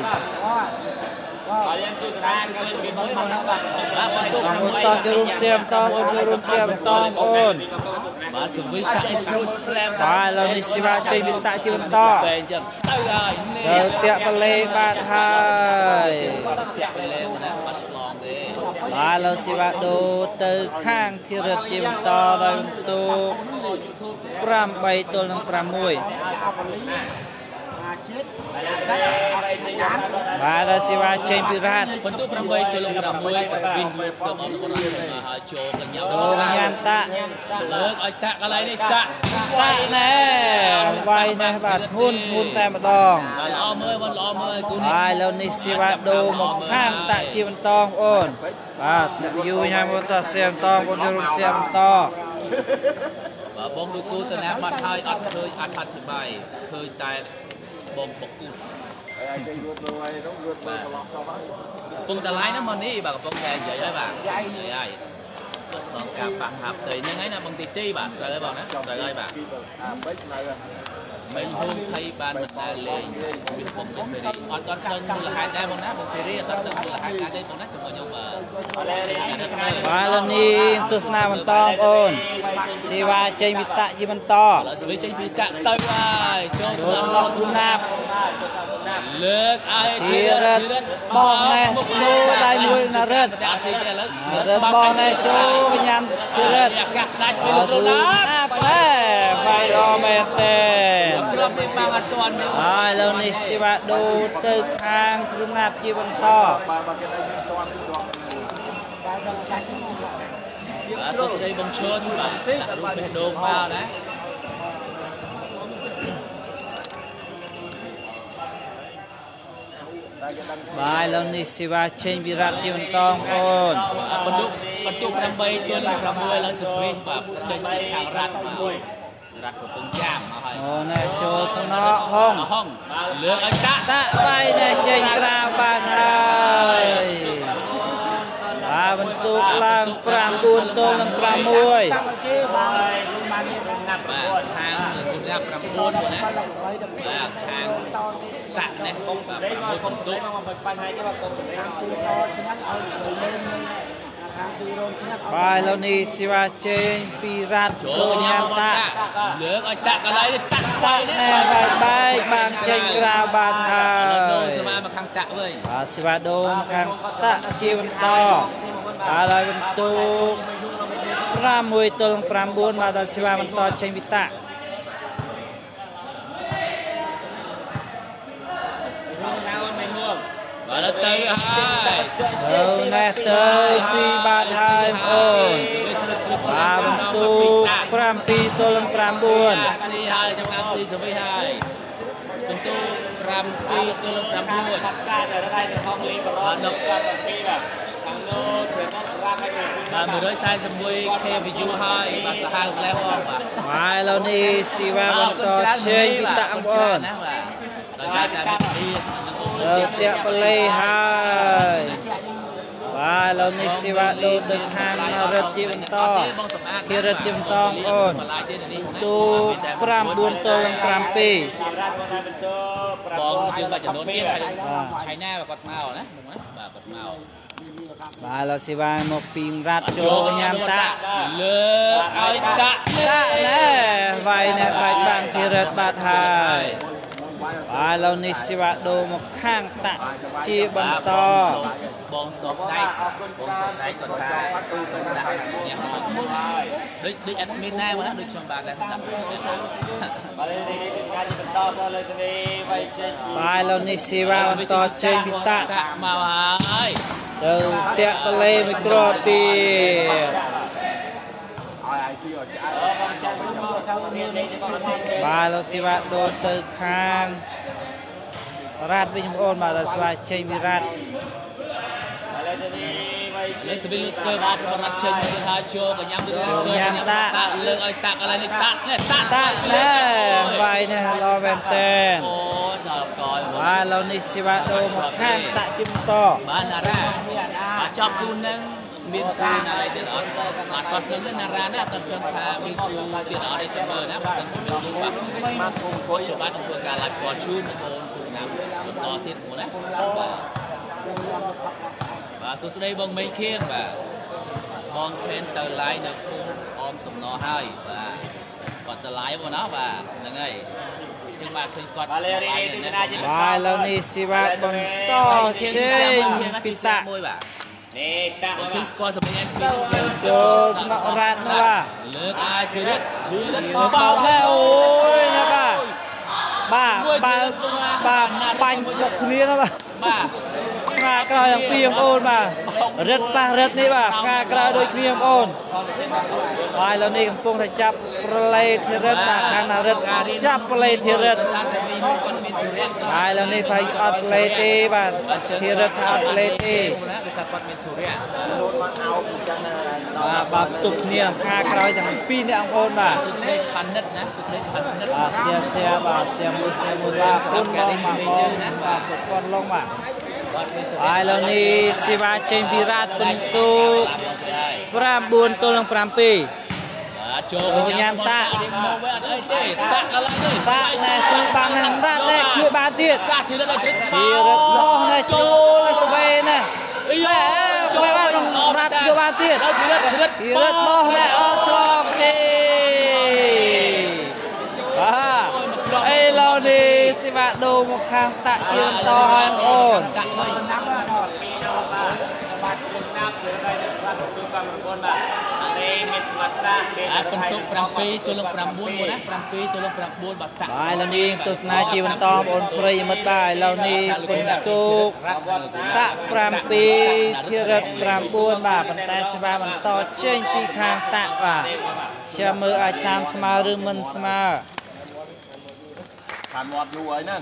Kalian tu terang kalian bikin mana bang? តោះចូលរួមសៀមតោះចូលរួមសៀមតបងប្អូនបាទជំវិញតាក់អេស្រូតស្លាមបាទឥឡូវនេះសេវាចេញពីតាក់ជាបន្តតែអញ្ចឹងទៅហើយនេះទៅតាក់បលេបាទហើយតាក់ទៅលេណាបាត់ឆ្លងទេបាទឥឡូវសេវាដូរទៅខាងធីរិតជាបន្តដោយពិន្ទុ8ទល់នឹង6 បាទដល់សេវាចេញពីរ៉ាត់បន្ទុក8ទល់នឹង6សាវិសមើលស្ទើរអត់របស់ណាហើយចូលកញ្ញាដូរញ៉ាំតាក់លើកឲ្យតាក់កន្លែងនេះតាក់តាក់ណែវាយណែបាទធ្ងន់តែម្ដងល្អមើលបងល្អមើលគូនេះហើយឥឡូវនេះសេវាដូរមកខាងតាក់ជាបន្តបងប្អូនបាទអ្នកយូរញ៉ាំមកតសៀមតបងចូលរួមសៀមតបាទបងដូចគូទៅណាបាត់ហើយអត់ឃើញអធិប្បាយឃើញតែបងបកគូពងតឡៃណាមកនេះបាទកំពុងតែនិយាយហើយបាទនិយាយហើយក៏ស្នងការបាក់ហាប់ផ្ទៃហ្នឹងហើយណាបងទីបាទត្រូវហើយបងណាត្រូវហើយបាទមិនហូបថៃបានមិនដែលលេងវាបងទៅរីអត់ដឹងមូលហេតុដែរបងណាបងទីរីអត់ដឹងមូលហេតុដែរទេបងណាជាមួយខ្ញុំបាទបាទឥឡូវនេះទស្សនាបន្តបងប្អូនសេវាចេញពីតាក់ជាបន្តឥឡូវសេវាចេញពីតាក់ទៅហើយចូលទៅដល់គុណាប់លើកឲ្យធីរិតបងណែចូលដៃមួយណារិតដាក់ស៊ីទៅឥឡូវរិតបងណែចូលញ៉ាំធីរិតកាក់ដាច់ពីលោកណាណាប់ណែវាយល្អមែនទេគ្រាប់នេះបានអត់ទាន់ទេហើយឥឡូវនេះសេវាដូរទៅខាងគ្រូណាប់ជាបន្តសួស្តីបងឈុនបាទដាក់រូបបេះដូងមកណាបាទឥឡូវនេះសេវាចេញពីរ៉ាត់ជាបន្តបងប្អូនបន្ទុក8ទល់6ឡើងសេវីបាទចេញពីខាងរ៉ាត់បាទរ៉ាត់កំពុងចាមមកហើយអូណែចូលថ្នក់ហងហងលើកឲ្យតាក់តាក់វាយណែចេញក្រៅបានហើយបាទបន្ទុកឡើង9ទល់នឹង6 បាទខាងគុណ9បងណាបាទខាងតាក់នេះបាទ6បន្ទុកបាទឥឡូវនេះសេវាចេញពីរ៉ាត់ចូលចូលកញ្ញាញ៉ាំបងតាក់លើកឲ្យតាក់កន្លែងនេះតាក់តាក់ណែបែកបានចេញក្រៅបានហើដូរយសមាមកខាងតាក់វិញបាទសេវាដូងខាងតាក់ជាបន្តបាទហើយបន្ទុក6ទល់នឹង9បាទដល់សេវាបន្តចេញពីតាក់បាទទៅហើយទៅណែទៅស៊ីបាទហើយបងប្អូនបាទបន្ទុក7ទល់នឹង9 ស៊ីហើយចំណាំស៊ីសវិហើយបន្ទូ7ទល់នឹង9 ការតែរ៉ៃទៅហងលីបរ៉10បាទខាងនោះធ្វើមករ៉ាប់ឲ្យបាទ 141k view ហើយបាទសាហាវម្លេះផងបាទបាទឥឡូវនេះស៊ីវ៉ាបន្តចេញពីតាក់បងប្អូនណាបាទដោយសារតែមានទីទៅតាក់បលេហើយបាទឥឡូវនេះសេវាដូរទៅខាងរត់ជាបន្តបងសម្អាតគេរត់ជាបន្តបងប្អូនបន្លាយទៀតនេះទូ9ទល់នឹង7 បងយើងក៏ចំនួនទៀតហើយឆៃណាគាត់មកណាបាទគាត់មកបាទឥឡូវសេវាមកពីរ៉ាត់ចូលញ៉ាំតាក់លើឲ្យតាក់តាក់ណែវាយណែបាច់បានធីរិតបាទហើយបាទឥឡូវនេះសេវាដូរមកខាងតាក់ជាបន្តបងសុកដៃបងសុកដៃគាត់ថាដាក់ញ៉ាំមកដូចអត់មានណាមកណាដូចខ្ញុំបានដែរដាក់បាទនេះការបន្តទៅលើទៅវាយចេញបាទឥឡូវនេះសេវាបន្តចេញពីតាក់មកហើយទៅតាក់បលេមួយគ្រាប់ទៀត បាទលោកសេវាដូរទៅខាងរ៉ាត់វិញបងប្អូនបាទដល់ស្វាចេញពីរ៉ាត់លើសវិលស្ទើរបាទបរិបត្តិចេញទៅថាចូលកញ្ញាំទៅចូលកញ្ញាំតាលើកឲ្យតាក់កន្លែងនេះតាក់នេះតាក់តាក់ណែវាយណែឡមែនតែនអូដល់កយបាបាទឡូវនេះសេវាដូមកខាងតាក់ជិមតបានណារ៉ាបាទចប់គូនឹងមានគូណាអីទៀតអត់បាទគាត់នឹងណារ៉ាណាអត់ទៅដឹងថាមានគូទៀតអត់ទេចាំមើលណាបើសិនជាមានគូបាទគូជួយបាទនឹងធ្វើការ live គាត់ជូនបងប្អូនទស្សនាបន្តទៀតហ្នឹងណាបាទសួស្តីបងមេខៀងបាទបងខេនទៅ live នៅភូមិអមសំណហើយបាទគាត់ទៅ live បងណាបាទហ្នឹងហើយចឹងបាទឃើញគាត់បាទឥឡូវនេះសេវាបន្តជេងពីតាក់មួយបាទនេះតាក់គឺស្គាល់សម្លេងពីចូលថ្នាក់រ៉ាត់នោះលើកអាយគឺរត់បោកដែរអូយណាបាទបាញ់យកគ្នាណាបាទផ្កាក្រោយពីបងអូនបាទរឹតប៉ះរឹតនេះបាទផ្កាក្រោយដូចគ្នាបងអូនហើយឥឡូវនេះកំពុងតែចាប់ប្រឡេធីរិតបាទខាងណារិតចាប់ប្រឡេធីរិតហើយឥឡូវនេះphảiអត់ប្រឡេទេបាទធីរិតថាអត់ប្រឡេទេដោយសារគាត់មានធុរៈបាទផ្ទុកគ្នាផ្កាក្រោយទាំងពីរនេះបងអូនបាទសុស្ដីផានិតណាសុស្ដីផានិតបាទសៀបាទជាមួយបាទគុណបងណាបាទសុខគាត់ឡងបាទហើយឥឡូវនេះសេវាចេញពីរ៉ាត់ពិន្ទុ9-7ចូលកញ្ញាតាមកវិញអត់អីទេតាក់កន្លងទេតាក់ណែជួយបានណាស់រ៉ាត់ណែជួយបានទៀតតាក់ធីរិតឲ្យធីរិតបោះណែចូលស្វេណែអីស្វេបានរ៉ាត់ជួយបានទៀតធីរិតបោះណែអត់ឆ្លងទេឥឡូវនេះសេវាដូមកខាងតាក់ជាបន្តហើយអូនតាក់មួយណាប់បាទគុណណាប់គឺដល់បាទទទួលកម្មប្រពន្ធបាទនេះមានសមត្ថតាមានបន្ទុក7 ទល់នឹង 9 ណា7 ទល់នឹង 9បាទតាក់បាទឥឡូវនេះទស្សនាជាបន្តបងអូនប្រិយមិត្តបាទឥឡូវនេះបន្ទុកតាក់7ធីរិត9បាទប៉ុន្តែសេវាបន្តចេញពីខាងតាក់បាទចាំមើលអាចតាមស្មើឬមិនស្មើខាងមាត់យូរហើយហ្នឹង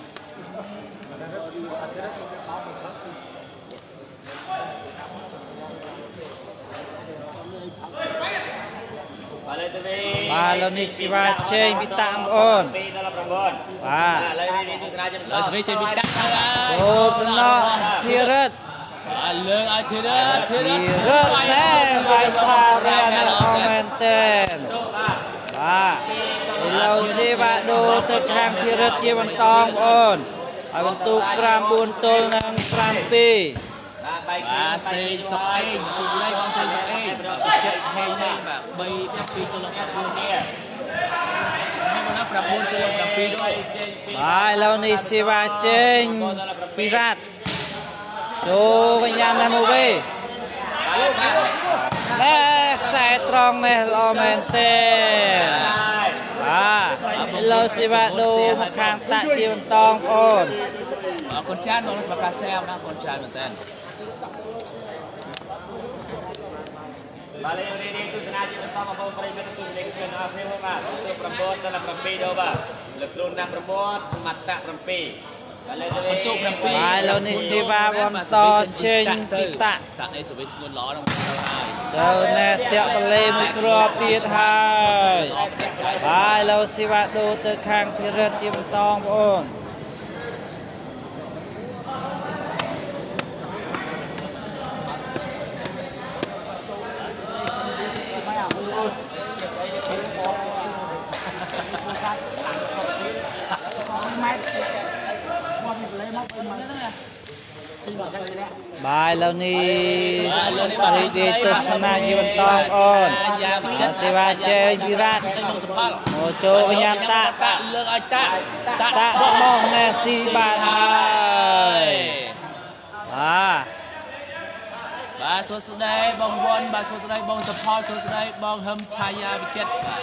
បាទឥឡូវនេះសេវាចេញពីតាក់បងអូន 2 ដល់ 9 បាទឥឡូវនេះទស្សនាលើសេវាចេញពីតាក់ហើយអូតំណធីរិតបាទលើកឲ្យធីរិតណែបាយថារ៉ាល្អមែនតើបាទឥឡូវសេវាដូទៅខាងធីរិតជាបន្តបងអូនហើយបន្ទុក9 ទល់នឹង 7 បាទសេងសុកអេងសួស្ដីបងសេងសុកអេងចិត្តហេងនេះបាទ3 7 ទល់នឹង 9នេះមកណា9 ទល់នឹង 7ដូចបាទឥឡូវនេះសេវាចេញពីរ៉ាត់ចូលកញ្ញាណាមកវិញណែខ្សែត្រង់នេះល្អមែនទេបាទឥឡូវសេវាដូមកខាងតាក់ជាបន្តបងអូនអរគុណច្រើនបងសម្រាប់ការ share ណាកូនច្រើនមែនតើបាទយើងរៀបទស្សនាជាបន្តបងប្អូនប្រិយមិត្តទស្សនិកជនអរគ្នាបាទទៅ9 ដល់ 7ដូបាទលើកខ្លួនណា9សមត្ថតាក់7 បន្ទុក7 ហើយឥឡូវនេះសេវាបន្តចេញពីតាក់នេះសវិធ្ងន់ល្អដល់ហើយទៅណែតាក់បលេមួយគ្រាប់ទៀតហើយហើយឥឡូវសេវាដូទៅខាងធីរិតជាបន្តបងប្អូនបាទឥឡូវនេះរីករាយទស្សនាជាបន្តបងអូនសេវាចេញពីរ៉ាត់អូចូលកញ្ញាតាក់លើកឲ្យតាក់មកណែស៊ីបានហើយបាទសួស្ដីបងវ៉ុនបាទសួស្ដីបងសុផលសួស្ដីបងហឹមឆាយាវិចិត្របាទ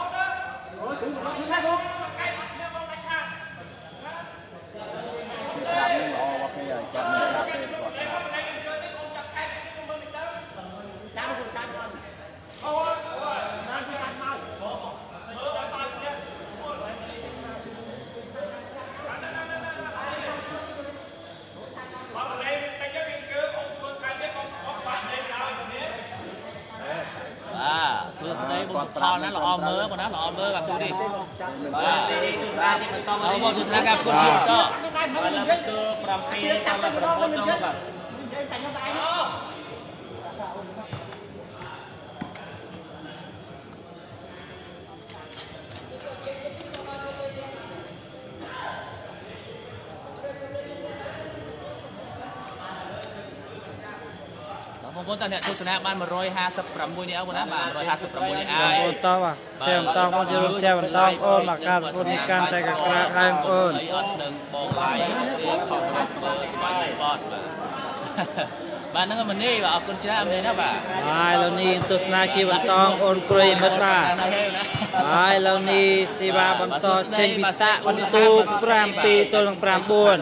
សួស្ដីបងផលណាល្អមើលបងណាល្អមើលបាទទូនេះបាទបងទស្សនាការប្រកួតជាបន្ត Malam itu perampi sama perempuan dong Pak. Mong con ta nhận thu sna ban 156នេះអោណាបាទ156នេះអាយបងតោះសេមតោះមកជរុំសេមតោះអូនមកការពុនកាន់តែកក្រាហើយអូនអត់នឹងបងឡាយវាខំមើលស្បាញ់ស្ពតបាទហ្នឹងមិននេះបាទអរគុណច្រើនមែនណាបាទហើយឡូវនេះទស្សនាជាបន្តអូនក្រីមិត្តបាទហើយឡូវនេះសេវាបន្តចេញពីតាក់បន្ទូ7 ទល់នឹង 9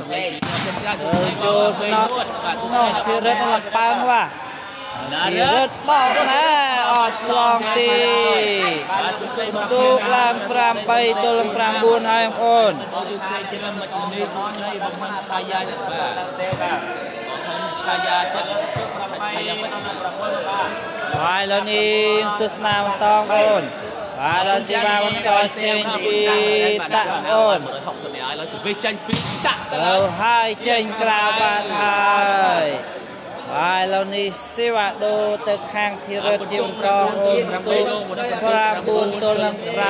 ចូលក្នុងភារិតលំប៉ើងបាទភារិតបោកណែអត់ឆ្លងទីទូកឡើង8 ទល់នឹង 9 ហើយអូនបងយើងផ្សេងទៀតមិននេះសុខនេះបងមិនឆាយាទេបាទទេបាទបងឆាយាចិត្តឆាយាមិនដល់ប្រព័ន្ធបាទហើយឡូវនេះទស្សនាបន្តអូនបាទដល់សេវាបន្តចេញពីតាក់អូន 160នេះហើយឡើយសវិចេញពីតាក់ទៅហើយចេញក្រៅបានហើយហើយឡូវនេះសេវាដូរទៅខាងធីរិតជាបន្តអូនទូក9 ទល់នឹង 8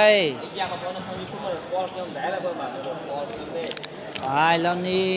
ហើយឡូវនេះ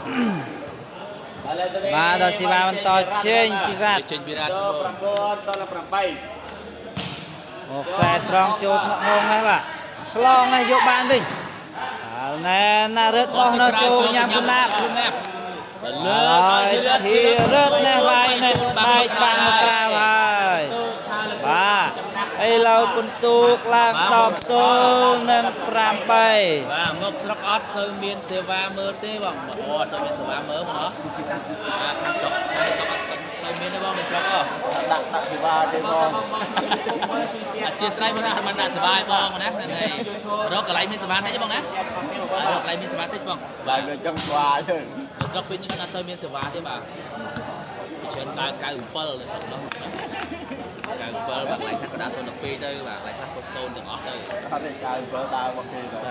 បាទដល់សេវាបន្តចេញពីរ៉ាត់ចេញពីរ៉ាត់ 9 ដល់ 8 មកខ្សែត្រង់ចូលមកហងហើយបាទឆ្លងហើយយកបានវិញហើយណែណារឹតបោះនៅចូលញ៉ាំគុណាប់លើកឲ្យធីរិតណែវាយណែបែកបានមកក្រៅហើយបាទឥឡូវពិន្ទុឡើង10 ទល់នឹង 8 បាទមកស្រុកអត់សូវមានសេវាមើលទេបងអូអត់សូវមានសេវាមើលបងបាទខាងស្រុកអត់សូវមានទេបងនៅស្រុកអូដាក់សេវាទេបងអធិស្ឋានបងណាមិនដាក់សេវាឲ្យបងណាហ្នឹងហើយរកកន្លែងមានសេវាតិចទេបងណារកកន្លែងមានសេវាតិចបងបាទលើចង់ស្វាទេស្រុកពេលច្រើនអត់សូវមានសេវាទេបាទពេលច្រើនដើរ97នៅស្រុកនោះ97បាទកន្លែងថាក៏ដាក់012ទៅបាទកន្លែងខ្លះក៏0ទាំងអស់ទៅអត់ទេ97ដើរមកគេបាទ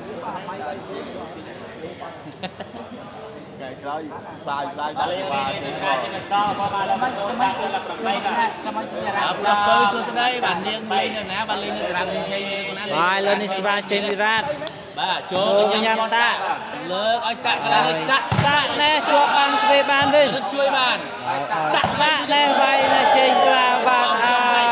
ថ្ងៃក្រោយផ្សាយបាទឥឡូវនេះអាចបន្តមកបាទដល់8 បាទ 7សួស្ដីបាទនាងលេងនៅណាបាទលេងនៅក្រៅហេងនៅណាហើយលើនេះស្វាចេញពីរ៉ាត់បាទចូលញ៉ាំតាលើកឲ្យតាក់កន្លែងតាក់ណែជាប់បានស្វេបានវិញជួយបានតាក់ណែវាយណែចេញក្រៅបានហើយ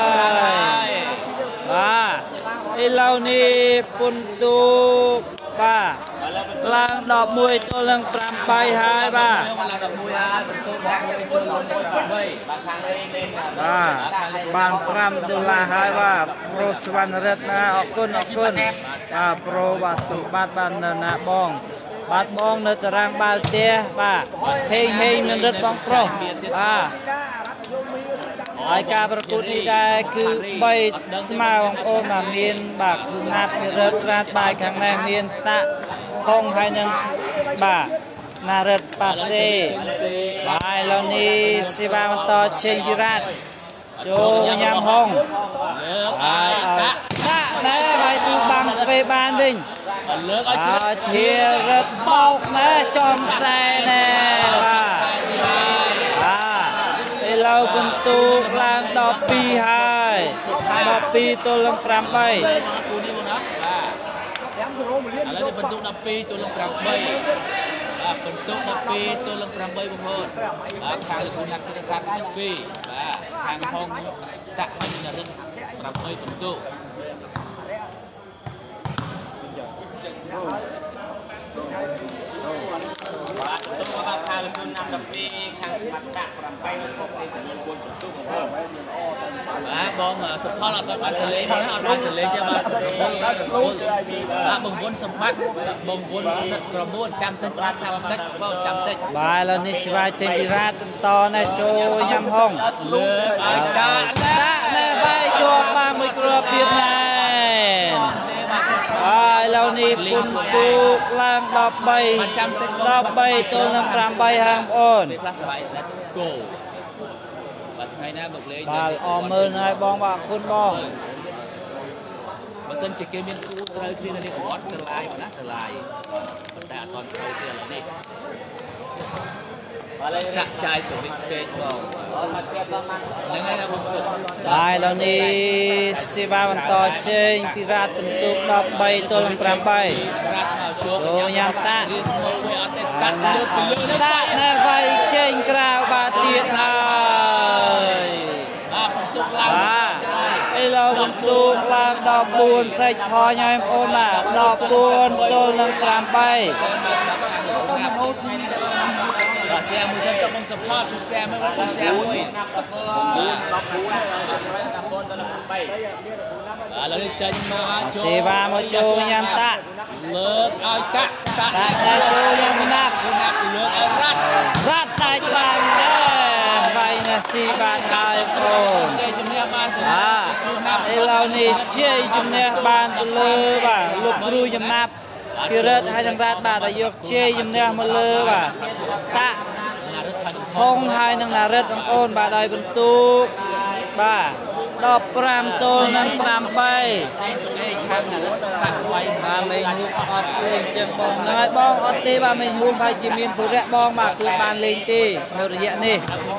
បាទឥឡូវនេះពុនទូកបាទឡើង11 ទល់នឹង 8 ហើយបាទឡើង11ហើយបន្ទូដាក់1 ទល់នឹង 8បាទខាងលេងបាទបាន$5ហើយបាទប្រូសវណ្ណរិទ្ធណាអរគុណបាទប្រូបាទសម្បត្តិបាននៅណាបងបាទបងនៅតារាងបាល់ផ្ទះបាទហេងមានរិទ្ធបងប្រុសបាទហើយការប្រកួតនេះដែរគឺ3ស្មើបងប្អូនបាទមានបាទគ្រូណាត់រិទ្ធរាតបាយខាងនេះមានតាក់ហងហើយនឹងបាទណារិទ្ធប៉ាសេហើយឡូវនេះសេវាបន្តចេញពីរ៉ាត់ចូលញ៉ាំហងហើយតាក់ណែហើយទូបាំងស្វេបានវិញលើកឲ្យជ្រៅធារិតបោកណែចំខ្សែណែបាទឥឡូវពិន្ទុឡើង12ហើយ12 ទល់នឹង 8 គូនេះមកណាបាទឥឡូវនេះបន្ទុក12 ទល់នឹង 8បាទបន្ទុក12 ទល់នឹង 8បងប្អូនបាទខាងលោកណាត់គិតកាត់12បាទខាងហងតាក់ហើយនឹងរិទ្ធ8បន្ទុកបាទទៅមកខាងលោកណាត់12ខាងស្មាត់ដាក់8លោក6ទៅ4បន្ទុកបងប្អូនបាទបងសុផលអត់បានទៅលេងណាអត់បានទៅលេងទេបាទបងវុនសម្បត្តិបងវុនសិតក្រមួនចាំតិចបាទចាំតិចបងចាំតិចបាទឥឡូវនេះស្វាចេញពីរ៉ាត់បន្តណែចូលញ៉ាំហងលើកឲ្យតាក់ណែវាយជាប់បានមួយគ្រាប់ទៀតណែហើយឥឡូវនេះពុនទូកឡើង13 ទល់នឹង 8 ហើយបងប្អូនពេលខ្លះសบายលេតគោបាទថ្ងៃណាមកលេងបាទអរមើលហើយបងបាទអរគុណបងបើសិនជាគេមានគូត្រូវគ្នានៅនេះអត់ទៅឡាយណាទៅឡាយតែអត់តន់ត្រូវគ្នាឡើយនេះដាក់ចាយសុរិទ្ធពេកបងហ្នឹងហើយណាបងសុទ្ធហើយឥឡូវនេះសេវាបន្តចេញពីរាជបន្ទុក13ទល់នឹង8ចូលញ៉ាំតាដាក់នៅវាយចេញក្រៅបាទទៀតហើយបន្ទុកឡើងឥឡូវបន្ទុកឡើង14សេចផញហើយបងប្អូនបាទ14ទល់នឹង8แซมมือเส้นกับมึงสปอร์ตแซมไม่ว่าแซมด้วยแล้วนี่จันมาโจมาโจยันตะเลิกเอาตะได้โจยังไม่นับเลิกเอารัดได้บางไปนะสีบาทไทยโอนเรานี่เชี่ยจุ่มเนี่ยบานตัวเลยว่ะลูกครูยำนับคือเริ่มให้จังรัดบาทยกเชี่ยจุ่มเนี่ยมาเลยว่ะตะพงไทยนังนาเร็ดบางโอนบาดอยบรรทุกบ้าดอกปรามโตนังปรามไปบ้าไม่หุบอดเล่งจังบองน้อยบองอดตีบ้าไม่หุบไปจีมีนผู้เรียบองมาคือบานเล่งตีเมื่อระยะนี้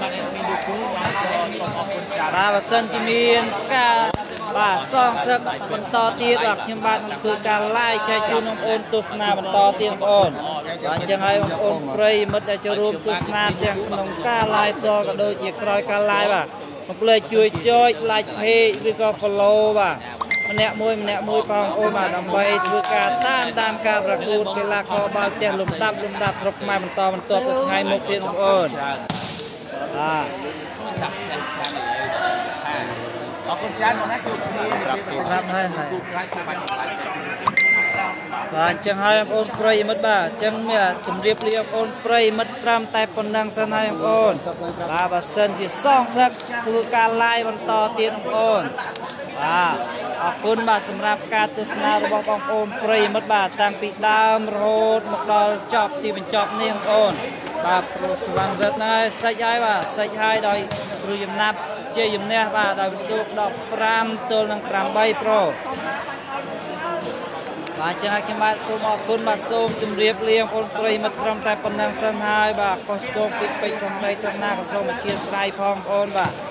บ้าบัสันจีมีนกาบ้าซ่องสักบรรทอตีดอกยมบานคือการไล่ใจชูนองโอนตุสนาบรรทอตีนโอนบางจังไห้โอนเปรย์มัดได้จะรวมตุสนาเตียงนองกาไล่ตัวก็โดยจีครอยการไล่บ้ามันเลยช่วยจ้อยไล่เพย์หรือก็ฟอลโล่บ้ามันแนมวยพองโอนมาดำใบคือการต้านตามการประกวดกีฬาคอบาลเตียงลุมดับรบมาบรรทอบรรทอเป็นไงมุกตีนโอนขอบคุณจานนะคือครับให้จังให้โอนปรย์มัดบ่าจังเนี่ยจุ่มเรียบโอนปรย์มัดตรำแต่ปนดังสันให้โอนบาบัสันที่ซ่องสักคือการไล่บรรทอเตียนโอนขอบคุณบ่าสำหรับการตุสนาระบบโอนปรย์มัดบ่าตั้งปีดามโรดมักดอจอบที่เป็นจอบนี่โอนบ่าโปรสวรรค์เกิดในใส่ย้ายบ่าใส่ย้ายโดยรู้ยำนับเจียมเนี่ยบ่าโดยตุกดอกปรามตัวนังปรามใบโปรบางจังหวะที่มาส่งออกคุณมาส่งจุ่มเรียบเรียงคนปรีมัดพร้อมแต่ปนังสันหายบ่าคอสโกปิดไปสมัยจำหน้าก็ส่งมาเชียร์สไลพองโอนบ่า